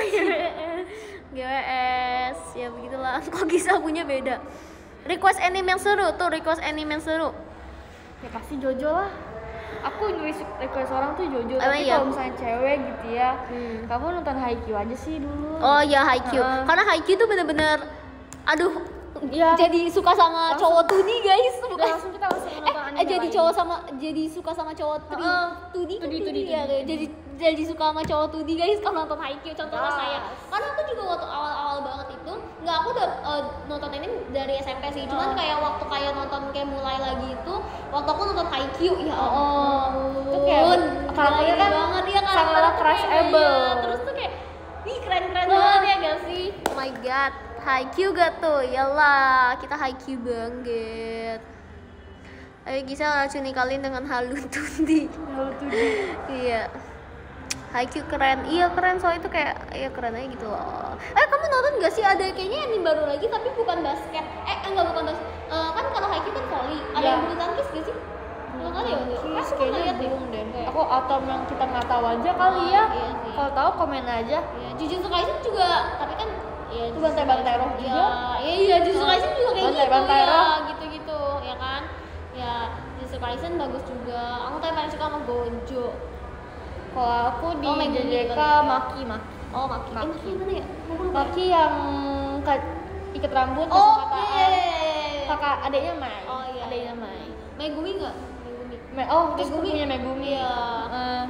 G W S, ya begitulah. Kok Gisel punya beda? Request anime yang seru tuh, request anime yang seru. Ya pasti Jojo lah. Aku nulis request orang tuh Jojo, Emang tapi iya? kalau misalnya cewek gitu ya, Hmm. kamu nonton Haikyuu aja sih dulu. Oh ya Haikyuu, Heeh. karena Haikyuu tuh bener-bener, aduh, Iya. jadi suka sama Langsung- cowok Tudi guys, Udah bukan? langsung kita langsung Eh, nonton anime eh jadi lain. cowok sama, jadi suka sama cowok Tudi, Heeh. Tudi, Tudi, Tudi, Tudi, ya, Tudi. jadi jadi suka sama cowok Tudi guys kalau nonton Haikyuu. Contohnya Yes. saya, karena aku juga waktu awal-awal banget itu, nggak aku udah eh, nonton ini dari S M P sih, cuman Oh. kayak waktu kayak nonton kayak mulai lagi itu, waktu aku nonton Haikyuu, ya Oh, ampun, itu kayak karakternya gila kan banget ya sangat karakternya tuh kayak, crushable. iya, terus tuh kayak ih keren-keren banget ya gak sih? Oh my god, Haikyuu gak tuh? Yalah, kita Haikyuu banget. Ayo Gisel racuni kalian dengan halu Tudi. Lalu tuh dia. Iya. Haikyuu keren. Iya keren, soalnya itu kayak iya keren aja gitu loh. Eh kamu nonton gak sih ada kayaknya anime baru lagi tapi bukan basket. Eh enggak bukan basket. Eh, kan kalau Haikyuu kan volley. Ada Iya. yang bulu tangkis gak sih? Belum ada ya? Aku Kayaknya pernah lihat deh. belum deh. Aku atau yang kita nggak tahu aja kali ya. Iya sih. Kalau tahu komen aja. Iya, Jujutsu Kaisen juga, tapi kan ya Itu bantai-bantai roh Iya, juga. iya, iya, Jujutsu Kaisen juga kayak Bantai-bantai gitu roh. ya, gitu-gitu, ya kan? Ya, Jujutsu Kaisen bagus juga. Aku tuh paling suka sama Gojo. Kalau aku di Oh, J Megumi J K kali ya. Maki Maki. Oh, Maki. Maki. Eh, Maki yang mana ya? Aku lupa. Maki yang ka- ikat rambut Oh, kata-kataan. iya, iya, iya, iya. Kakak adiknya Mai. Oh, iya. Adiknya Mai. Megumi enggak? Megumi. Me oh, terus Megumi. punya Megumi. Iya. Eh,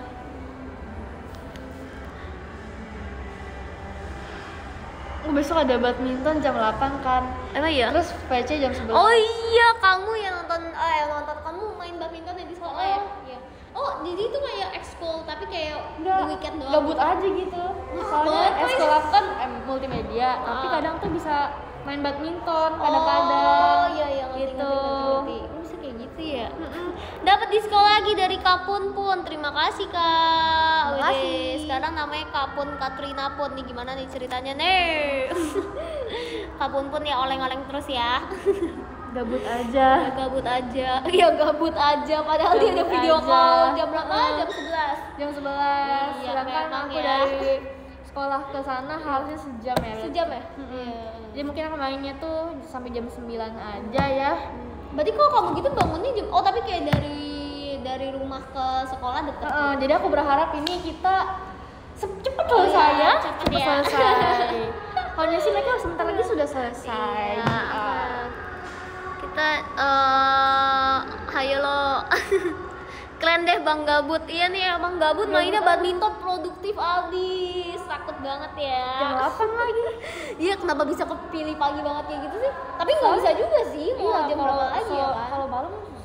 oh, besok ada badminton jam delapan kan. Emang iya? Terus V C jam sebelas. Oh iya, kamu yang nonton, eh yang nonton kamu main badminton ya di sekolah ya? Iya. Oh, jadi itu kayak ekskul tapi kayak Enggak, di weekend doang. gabut aja gitu. Soalnya banget, ekskul aku kan em, multimedia, tapi Ah. kadang tuh bisa main badminton Oh, kadang-kadang. iya iya ngerti, gitu. ngerti, ngerti, ngerti. Oh, bisa kayak gitu ya. Dapat diskon lagi dari Kapun Pun. Terima kasih Kak. Terima kasih. Wede, sekarang namanya Kapun Katrina Pun. Nih gimana nih ceritanya nih? Kapun Pun ya oleng-oleng terus ya. Gabut aja. Ya, gabut aja. Ya gabut aja padahal dia ada Gabut video aja. call jam berapa? Ah. Jam sebelas. Jam sebelas. Iya, Sedangkan memang aku ya. dari sekolah ke sana harusnya sejam ya. berarti. Sejam ya? Mm-mm. Iya. Jadi mungkin aku mainnya tuh sampai jam sembilan aja ya. Berarti kok kamu gitu bangunnya jam oh tapi kayak dari dari rumah ke sekolah deket. Heeh, jadi aku berharap ini kita se- cepet Oh, selesai iya, ya. cepet Cepet ya. selesai. Kalau sih mereka sebentar lagi sudah selesai. Iya, Ah. ah. Kita eh hayo lo. Keren deh Bang Gabut. Iya nih Bang Gabut mainnya badminton produktif abis. Takut banget ya. Jam delapan lagi. Iya, kenapa bisa kepilih pagi banget kayak gitu sih? Tapi nggak bisa juga sih. Mau Iya, jam kalau berapa lagi ya so- kan? Kalau malam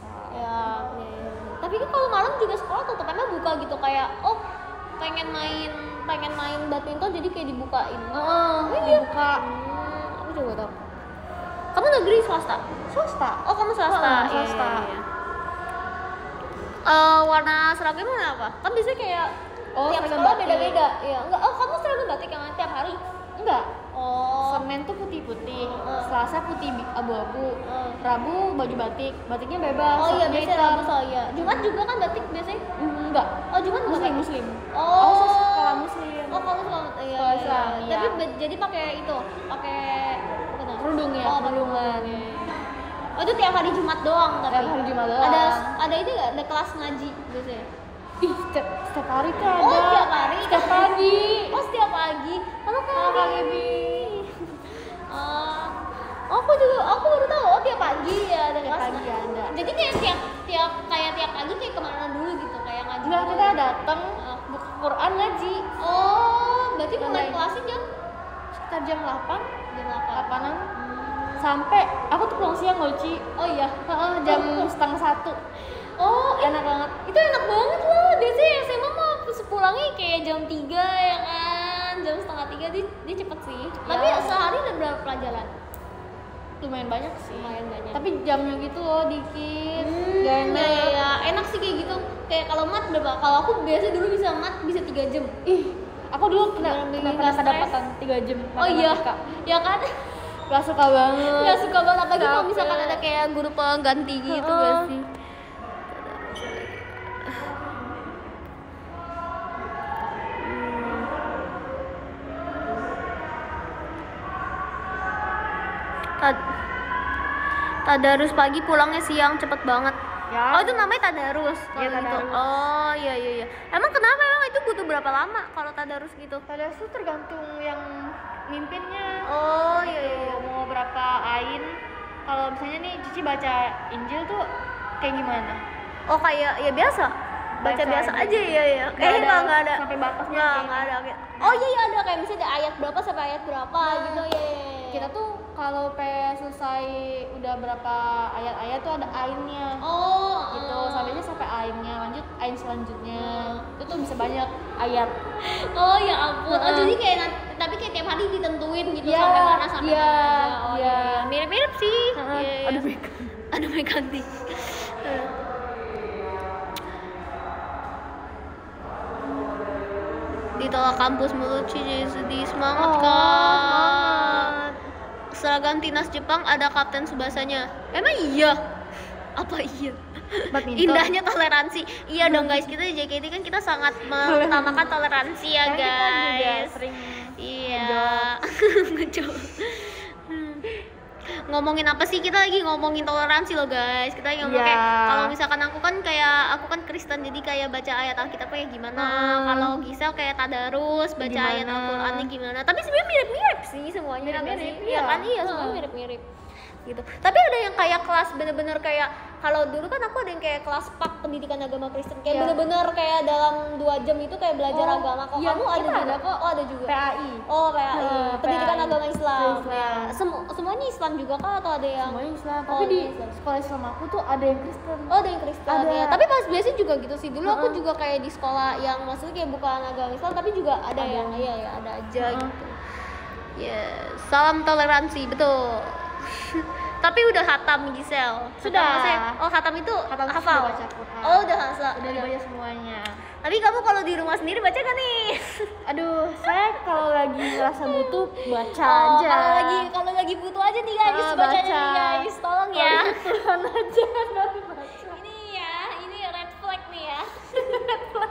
malam juga sekolah tutup, emang buka gitu kayak oh pengen main pengen main badminton jadi kayak dibukain. Oh, oh iya. Buka. Hmm, aku juga tahu. Kamu negeri swasta? Swasta. Oh kamu swasta. Oh, swasta. Iya, iya. Uh, warna seragamnya apa? Kan biasanya kayak Oh, tiap seragam sekolah batik. beda-beda. Iya, enggak. Oh, kamu seragam batik yang tiap hari? Enggak. Oh. Senin tuh putih-putih, Hmm. Selasa putih bi- abu-abu, Hmm. Rabu baju batik, batiknya bebas. Oh iya, Sabtunya biasanya hitam. Rabu soalnya. Jumat juga kan batik biasanya? Mm, Enggak. Oh, Jumat bukan Muslim, batik? muslim. Oh. Aku sekolah muslim. Oh, kamu sekolah iya, Sekolah iya, iya. Islam, iya. Tapi be- jadi pakai itu, pakai bukan ya? Kerudung ya, Oh, kerudungan. Oh, itu tiap hari Jumat doang tapi. Tiap hari Jumat doang. Ada ada ini enggak? Ada kelas ngaji biasanya? Ih, setiap, setiap hari kan Oh, ada. tiap hari. Setiap pagi. Oh, setiap pagi. Halo Kak. Halo, Kak Gaby. Eh, oh, aku juga aku baru tahu. Oh, tiap pagi ya ada Tiap kelas pagi ngaji. ada. Jadi kayak tiap tiap kayak tiap pagi kayak kemana dulu gitu kayak ngaji. Enggak, dulu. kita datang Ah. buka Quran ngaji Oh, berarti mulai Mulai. kelasnya jam sekitar jam delapan, jam delapan. delapanan. Sampai aku tuh pulang siang loh, Ci. Oh iya. Heeh, jam setengah satu. Oh, Enak banget. itu enak banget loh. Biasanya S M A mah sepulangnya kayak jam tiga ya kan. Jam setengah tiga dia, dia cepet sih. Tapi Ya. sehari ada berapa pelajaran? Lumayan banyak sih. Lumayan banyak. Tapi jamnya gitu loh dikit. Hmm, Gak ya, enak. ya, ya. Enak sih kayak gitu. Kayak kalau mat berapa? Kalau aku biasa dulu bisa mat bisa tiga jam. Ih, aku dulu kena Bener-bener kena nggak pernah stres. kedapatan tiga jam. Oh iya, matematika. ya kan? Gak suka banget. Gak suka banget apalagi kalau Capek. misalkan ada kayak guru pengganti gitu Heeh. gak sih? Tad- Tadarus pagi pulangnya siang cepet banget. Ya. Oh itu namanya tadarus. Iya, kalau gitu. tadarus. Oh iya iya iya. Emang kenapa emang itu butuh berapa lama kalau tadarus gitu? Pada itu tergantung yang mimpinnya. Oh iya iya. iya. Mau berapa ain. Kalau misalnya nih Cici baca Injil tuh kayak gimana? Oh kayak ya biasa. Baca Baca biasa aja. aja ya ya. Nggak Kayaknya ada nggak nggak ada. sampai batasnya Nggak kayak nggak ada. Kayak- Oh iya iya ada kayak misalnya ada ayat berapa sampai ayat berapa Nah, gitu ya. ya, ya. Kita tuh kalau pe selesai udah berapa ayat-ayat tuh ada ainnya. Oh Gitu, eh. sampainya sampai ainnya, lanjut ain selanjutnya. Itu tuh bisa banyak ayat. Oh ya ampun. Oh Heeh. jadi kayak nanti, tapi kayak tiap hari ditentuin gitu Iya, sampai mana sampai iya, mana aja. Oh iya. iya. Mirip-mirip sih. Heeh. Iya, iya. Aduh, Mega. Aduh Meganti. Ditolak kampus mulu Ci, sedih semangat Oh, kan. Seragam timnas Jepang ada kapten Tsubasanya. Emang iya? Apa iya? Badminton. Indahnya toleransi. Iya dong guys, kita di J K T kan kita sangat mengutamakan toleransi ya Karena kita juga guys. sering Iya. Ngejok. Hmm. Ngomongin apa sih, kita lagi ngomongin toleransi loh guys. Kita lagi ngomong Iya. kayak kalau misalkan aku kan kayak aku kan Kristen jadi kayak baca ayat Alkitab kayak gimana. Hmm. Kalau Gisel kayak tadarus baca Gimana? ayat Al-Qur'annya gimana. Tapi sebenarnya mirip-mirip sih semuanya. Mirip-mirip, nggak sih? iya. Iya kan? Iya, semuanya Hmm. mirip-mirip. Gitu. Tapi ada yang kayak kelas bener-bener kayak kalau dulu kan aku ada yang kayak kelas P A K pendidikan agama Kristen kayak Iya. bener-bener kayak dalam dua jam itu kayak belajar Oh, agama. Kok iya, kamu ada kita juga? ada kok. Oh ada juga. P A I. Oh P A I, Heeh, pendidikan P A I. agama Islam. Islam. Ya. Semu- semuanya Islam juga kah atau ada yang? Semuanya Islam. Oh, Tapi di Islam. sekolah Islam aku tuh ada yang Kristen. Oh ada yang Kristen. Ada. Ya. Tapi pas biasanya juga gitu sih. Dulu aku Heeh. juga kayak di sekolah yang maksudnya kayak bukan agama Islam tapi juga ada, Ada. yang iya ya ada aja Heeh. gitu. Ya, salam toleransi betul. Tapi udah hatam Gisel. Sudah. Maksudnya- oh hatam itu Kata aku hafal. sudah baca Quran. Oh udah hafal. Udah dibaca semuanya. Tapi kamu kalau di rumah sendiri baca kan nih? Aduh, saya kalau lagi ngerasa butuh baca Oh, aja. kalau lagi kalau lagi butuh aja nih guys, Ah, bacanya baca. nih guys, tolong ya. Tuhan aja baru baca. Ini ya, ini red flag nih ya. Red flag.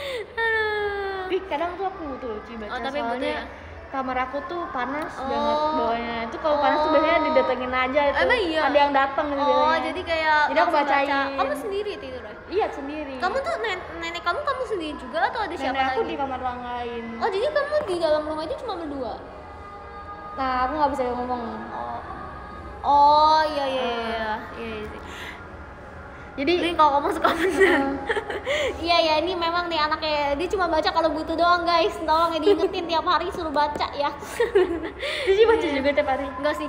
Aduh. Tapi kadang tuh aku butuh Ci baca Oh, tapi butuh soalnya ya? kamar aku tuh panas Oh. banget bawahnya. Itu kalau panas tuh Oh. biasanya didatengin aja itu. Emang iya? Ada yang datang gitu Oh, biasanya. jadi kayak Jadi aku langsung bacain. baca. Kamu sendiri tidur ya? Iya sendiri. Kamu tuh nen- nenek kamu kamu sendiri juga atau ada siapa Nenek aku lagi? di kamar ruang lain. Oh, jadi kamu di dalam rumah itu cuma berdua? Nah, aku nggak bisa ngomong. Oh. Oh, iya iya iya. Iya, iya sih. Jadi Jadi kalau kamu suka bener. Iya ya, ini memang nih anaknya dia cuma baca kalau butuh doang guys. Tolong ya diingetin tiap hari suruh baca ya. Cici baca juga tiap hari. Enggak sih.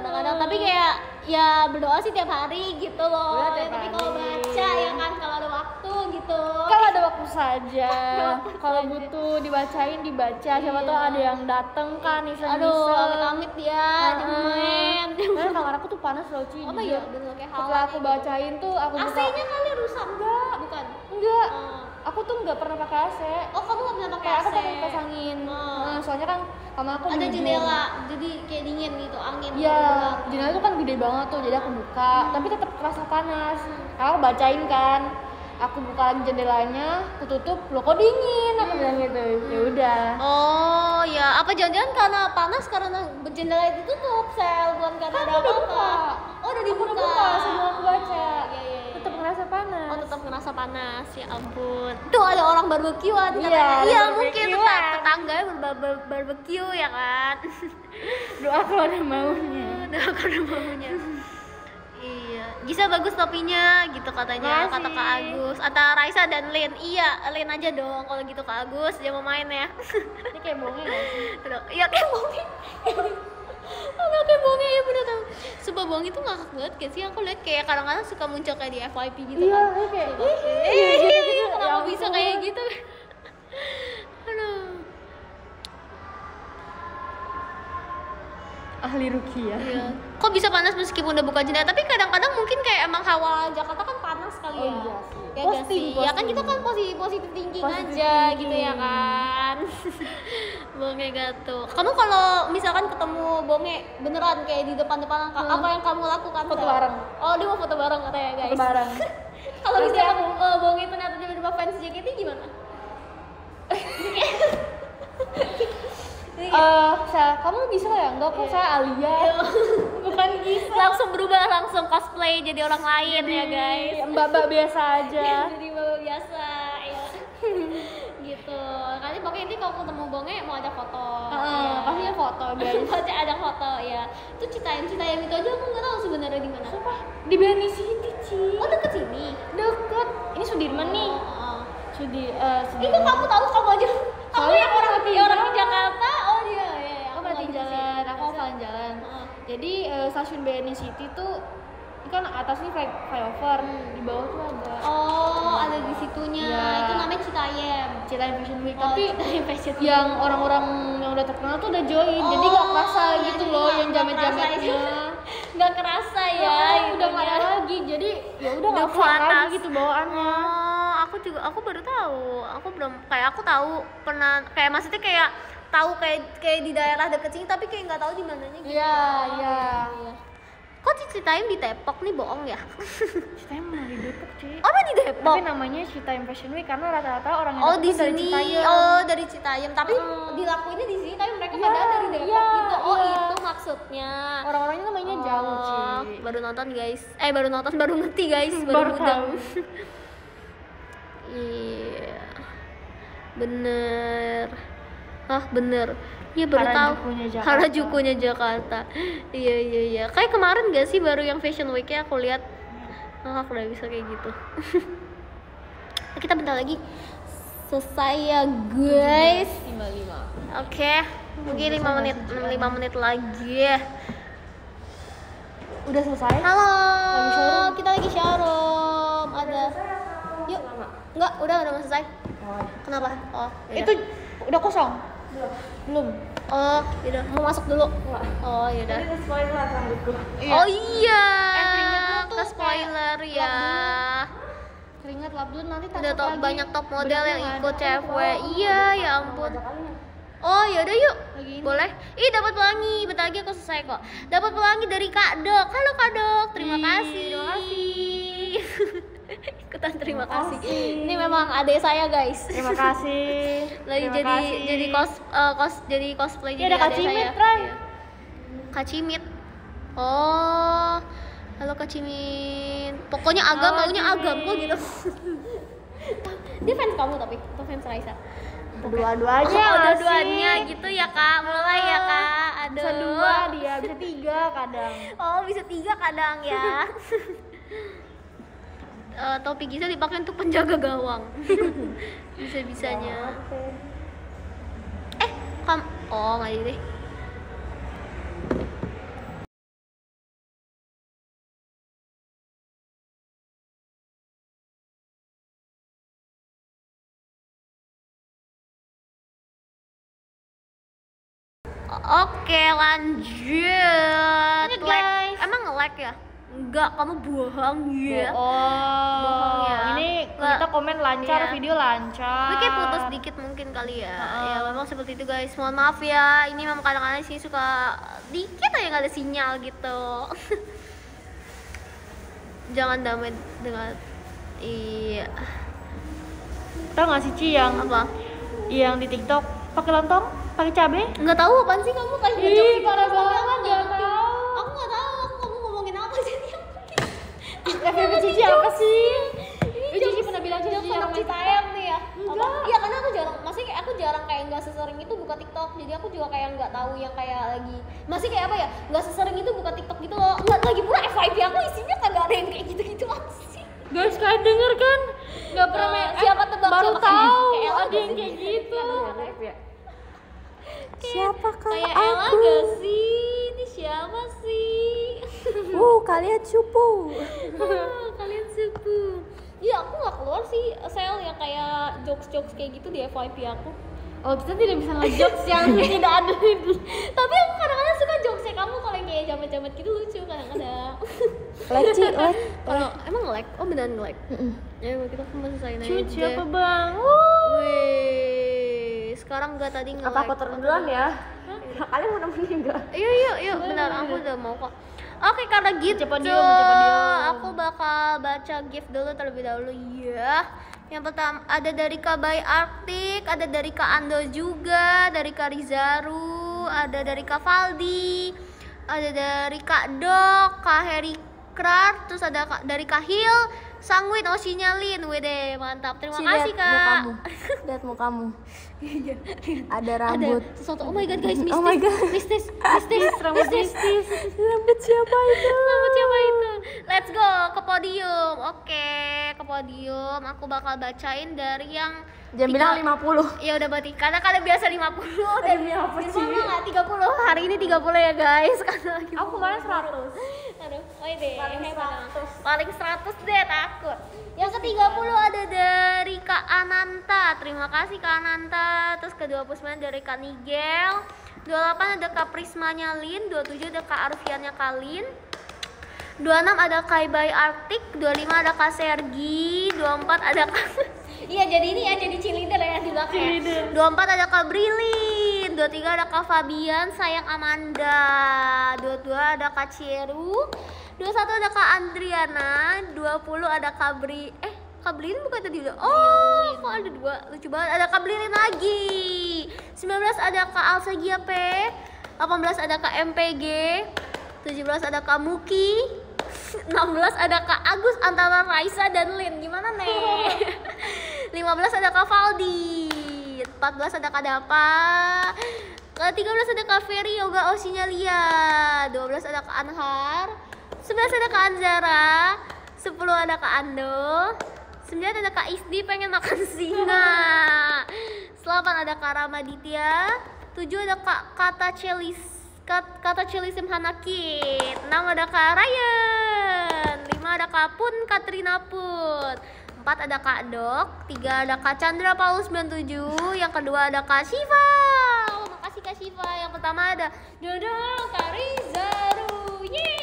kadang-kadang tapi kayak ya berdoa sih tiap hari gitu loh. Udah, Ya, tiap tapi hari. kalau baca ya kan kalau ada waktu gitu. Kalau ada waktu saja. Kalau butuh dibacain dibaca. Siapa Iya. tahu ada yang dateng kan iseng-iseng. Aduh, amit-amit dia main. Karena kamar aku tuh panas loh, Ci. Apa ya? Bener kayak Setelah aku gitu. bacain tuh aku buka. A C-nya kali rusak enggak? Bukan. Enggak. Oh. Aku tuh nggak pernah pakai A C. Oh, kamu nggak pernah pakai Kayak A C? aku pakai kipas angin. Oh. Nah, soalnya kan kamar aku Ada di ujung. jendela, jadi kayak dingin gitu, angin. Iya, gitu. jendela itu kan gede banget tuh, jadi aku buka, tapi tetap terasa panas. Karena aku bacain kan, aku buka lagi jendelanya, aku tutup, loh kok dingin, aku bilang gitu. Ya udah. Oh ya, apa jangan-jangan karena panas karena jendela itu tutup sel, bukan karena Kan ada aku udah apa-apa. buka. Oh udah Aku dibuka. udah buka sebelum aku baca. Iya iya. iya. Tetap ngerasa panas. Oh tetap ngerasa panas, ya ampun. Tuh ada orang barbekyuan Iya, katanya. ada Iya mungkin barbekyuan. tetap tetangganya ber- ber- barbecue ya kan. Doa kalau ada maunya. Udah aku udah maunya. Iya, Gisa bagus topinya gitu katanya, Makasih. kata Kak Agus. Antara Raisa dan Lin. Iya, Lin aja dong kalau gitu Kak Agus, dia mau main ya. Ini kayak bohongnya nggak sih? Aduh, iya kayak bohongnya. Aduh, kayak bohongnya ya bener tau. Sumpah bohong itu ngakak banget gak sih? Aku lihat kayak kadang-kadang suka muncul kayak di F Y P gitu Iya, kan. ini kayak. Eh, iya, iya, iya, kenapa Ya bisa ampun. kayak gitu? Aduh. Ahli rukiah. Iya. Kok bisa panas meskipun udah buka jendela? Tapi kadang-kadang mungkin kayak emang hawa Jakarta kan panas kali Oh ya. iya sih. Ya nggak Posting, sih? Ya kan posting. kita kan positif positif thinking Positive aja thinking. gitu ya kan. Bonge gitu. Kamu kalau misalkan ketemu Bonge beneran kayak di depan-depan Hmm. apa yang kamu lakukan? Foto Sel? bareng. Oh, dia mau foto bareng katanya, guys. Foto bareng. Kalau Pasti misalkan aku- uh, Bonge ternyata tiba-tiba fans J K T gimana? Eh, saya, kamu bisa ya? Enggak kok, saya Alia. Bukan Gisa. Langsung berubah langsung cosplay jadi orang lain ya guys. Mbak-mbak biasa aja. Jadi bawa biasa ya. Gitu. Nanti pokoknya ini kalau ketemu Bonge mau ada foto. Heeh, ya. pasti ada foto, guys. Pasti ada foto ya. Itu Citayam Citayam itu aja aku nggak tahu sebenarnya di mana. Di Beni City, Ci. Oh deket sini. Deket. Ini Sudirman nih. Oh. Sudi, eh, Ih kok kamu tahu kamu aja? Kamu Soalnya yang aku orang mati ya orang di jalan. Jakarta. Oh iya iya. iya. Aku mati nggak jalan, bisa. aku hafalin jalan. Heeh. Jadi eh, stasiun Beni City tuh ini kan atas nih fly- flyover, di bawah tuh ada Oh ada di situnya. Iya. Itu namanya Citayam. Citayam Fashion Week. Oh, Tapi Citayam Fashion Week. yang orang-orang yang udah terkenal tuh udah join, jadi nggak Oh, kerasa iya, gitu jadi loh nggak- yang nggak jamet-jametnya. kerasa nggak kerasa ya. Ya, gitu udah nggak ya. ada lagi, jadi ya udah Udah nggak keluar atas. lagi gitu bawaannya. Oh, aku juga aku baru tahu. Aku belum kayak aku tahu pernah kayak maksudnya kayak tahu kayak kayak di daerah deket sini tapi kayak nggak tahu di mananya gitu. Iya, iya. Iya. Kok Citayam di Depok nih bohong ya? Citayam malah di Depok, Ci. Oh, di Depok. Tapi namanya Citayam Fashion Week karena rata-rata orang yang Oh, datang di tuh dari sini. Citayam. Oh, dari Citayam. Tapi Hmm. dilakuinnya di sini tapi mereka Iya, pada dari Depok iya, gitu. Oh, iya. itu maksudnya. Orang-orangnya namanya jauh, Ci. Oh, baru nonton guys. Eh, baru nonton, baru ngerti guys, baru, Baru mudeng. tahu. Iya. Bener. Ah, bener. Iya baru tahu. Harajukunya Jakarta. Harajukunya Jakarta. Iya iya iya. Kayak kemarin gak sih baru yang Fashion Week-nya aku lihat. Ah, aku udah bisa kayak gitu. Kita bentar lagi selesai ya guys. lima lima. Oke, mungkin lima menit lima menit lagi. Udah selesai? Halo, Lagi showroom? kita lagi showroom. Ada. Yuk. Enggak, udah udah mau selesai. Kenapa? Oh, yaudah. Itu udah kosong? Belum. Oh, yaudah mau masuk dulu. Oh, yaudah. Itu spoiler rambutku. Oh iya. Eh, keringetnya tuh Ke spoiler kayak ya. Keringat lap dulu nanti Udah tasuk top, lagi. banyak top model Bener yang nggak ikut ada. cewek. Iya, ya ampun. Ada kalinya. Oh, yaudah yuk. Lagi ini. Boleh. Ih, dapat pelangi. Bentar lagi aku selesai kok. Dapat pelangi dari Kak Dok. Halo Kak Dok. Terima Ih, kasih. terima kasih. Ikutan terima Terima kasih. kasih. Ini memang adik saya, guys. Terima kasih. Lagi Terima jadi kasih. jadi cos eh, cos jadi cosplay Iya, jadi ada Kak adik Cimit, saya. Ray. Iya. Kak Cimit. Oh. Halo Kak Cimit. Pokoknya agam Halo, maunya Cimit. agam kok gitu. Dia fans kamu tapi atau fans Raisa? Dua-duanya Oh, nggak dua-duanya sih? gitu ya Kak. Mulai ya Kak. Aduh. Bisa dua dia, bisa tiga kadang. Oh, bisa tiga kadang ya. Eh, topi Gisa dipakai untuk penjaga gawang. Bisa-bisanya. Eh, kam oh nggak jadi deh. Oke, lanjut. Lanjut, Like. guys. Emang nge-like ya? Enggak, kamu bohong ya. Oh, Bohong ya. ini Nggak. kita komen lancar, Iya. video lancar. Mungkin putus dikit mungkin kali ya. Heeh. Ya memang seperti itu guys. Mohon maaf ya. Ini memang kadang-kadang sih suka dikit aja nggak ada sinyal gitu. Jangan damai dengan iya. Tahu nggak sih Ci yang Apa? yang di TikTok pakai lontong, pakai cabe? Nggak tahu apaan sih kamu kan Ih, parah banget, nggak tahu. Aku nggak tahu. Aku kamu ngomongin apa sih? F B Cici apa sih? Eh, Cici pernah bilang Cici Cici jarang yang main Citayam nih ya? Enggak. Apa? Iya karena aku jarang, maksudnya kayak aku jarang kayak nggak sesering itu buka TikTok, jadi aku juga kayak nggak tahu yang kayak lagi, masih kayak apa ya? Nggak sesering itu buka TikTok gitu loh. Nggak lagi pula F Y P aku isinya kagak ada yang kayak gitu-gitu sih. Guys, kalian denger kan? Nggak pernah Eh, main. siapa tebak Baru siapa? tahu Kayak Ella ada nggak yang sih? kayak gitu. Siapakah Kayak Ella aku? gak sih? Ini siapa sih? Uh, kalian cupu. Kalian sepuh. Iya aku nggak keluar sih sel yang kayak jokes-jokes kayak gitu di F Y P aku. Oh, kita tidak bisa ngejokes yang tidak ada itu. Tapi aku kadang-kadang suka jokesnya kamu kalau yang kayak jamet-jamet gitu lucu kadang-kadang. Leci, like. Kalau emang nge-like? Oh beneran nge-like? Ya kita mau selesai aja. Cuci apa bang? Wih, sekarang enggak tadi nge-like. Apa aku turun duluan ya? Kalian mau nemenin nggak? Iya iya iya benar aku udah mau kok. Oke karena gitu Cepat diem, cepat diem. aku bakal baca gift dulu terlebih dahulu ya. Yang pertama ada dari Kak Bay Arctic, ada dari Kak Ando juga, dari Kak Rizaru, ada dari Kak Valdi, ada dari Kak Dok, Kak Heri Krar, terus ada Kak, dari Kak Hil, Sangwin, Oshinya Lin, wede mantap, terima Si, kasih lihat Kak. mukamu. Lihat mukamu. Ada rambut. Ada sesuatu, oh my god guys, mistis, Oh my God. mistis, mistis, Rambut mistis. mistis. Rambut siapa itu? Rambut siapa itu? Let's go ke podium. Oke, ke podium. Aku bakal bacain dari yang Jangan tiga- bilang lima puluh. Ya udah berarti karena kalian biasa lima puluh dan Demi apa sih? Irfan mah nggak tiga puluh. Hari ini tiga puluh ya guys. Karena lagi Aku kemarin seratus. Aduh, oh deh. Paling seratus. Paling seratus deh takut. Yang ke tiga puluh ada dari Kak Ananta. Terima kasih Kak Ananta. Terus ke dua puluh sembilan dari Kak Nigel. dua puluh delapan ada Kak Prismanya Lin, dua puluh tujuh ada Kak Arfiannya Kalin. dua puluh enam ada Kak Bay Arctic, dua puluh lima ada Kak Sergi, dua puluh empat ada Kak Iya jadi ini ya jadi cheerleader ya di belakang. Cheerleader. dua puluh empat ada Kak Brilin, dua puluh tiga ada Kak Fabian, sayang Amanda, dua puluh dua ada Kak Cieru, dua puluh satu ada Kak Andriana, dua puluh ada Kak Bri eh Kak Brilin bukan tadi udah. Oh, kok ada dua? Lucu banget. Ada Kak Brilin lagi. sembilan belas ada Kak Alsa Gia P, delapan belas ada Kak M P G, tujuh belas ada Kak Muki, enam belas ada Kak Agus antara Raisa dan Lin. Gimana nih? lima belas ada Kak Valdi, empat belas ada Kak Dapa, ke tiga belas ada Kak Ferry Yoga Osinya Lia, dua belas ada Kak Anhar, sebelas ada Kak Anzara, sepuluh ada Kak Ando, sembilan ada Kak Isdi pengen makan singa, delapan ada Kak Ramaditya, tujuh ada Kak Kata Celis Kat- Kata Celisim Hanakit, enam ada Kak Ryan, lima ada Kak Pun Katrina Put, empat ada Kak Dok, tiga ada Kak Chandra Paul sembilan puluh tujuh, yang kedua ada Kak Shiva. Oh, makasih Kak Shiva. Yang pertama ada Dodo Kak Rizaru.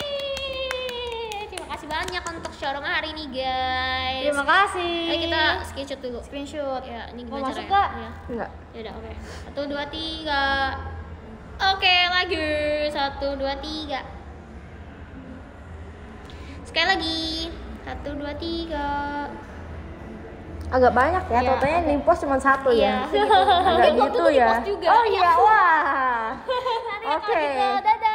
Yeay. Terima kasih banyak untuk showroom hari ini guys. Terima kasih. Ayo kita screenshot dulu. Screenshot. Ya, ini Mau gimana masuk caranya? nggak? Ya. Enggak. Ya udah, oke. Satu, dua, tiga. Oke, lagi. Satu, dua, tiga. Sekali lagi. Satu, dua, tiga. Agak banyak ya, Iya, totalnya agak- di post cuma satu Iya, ya. segitu. Agak Mungkin waktu gitu itu di ya. post juga. Oh iya, wah. Nanti ya, Oke. kalau gitu, dadah.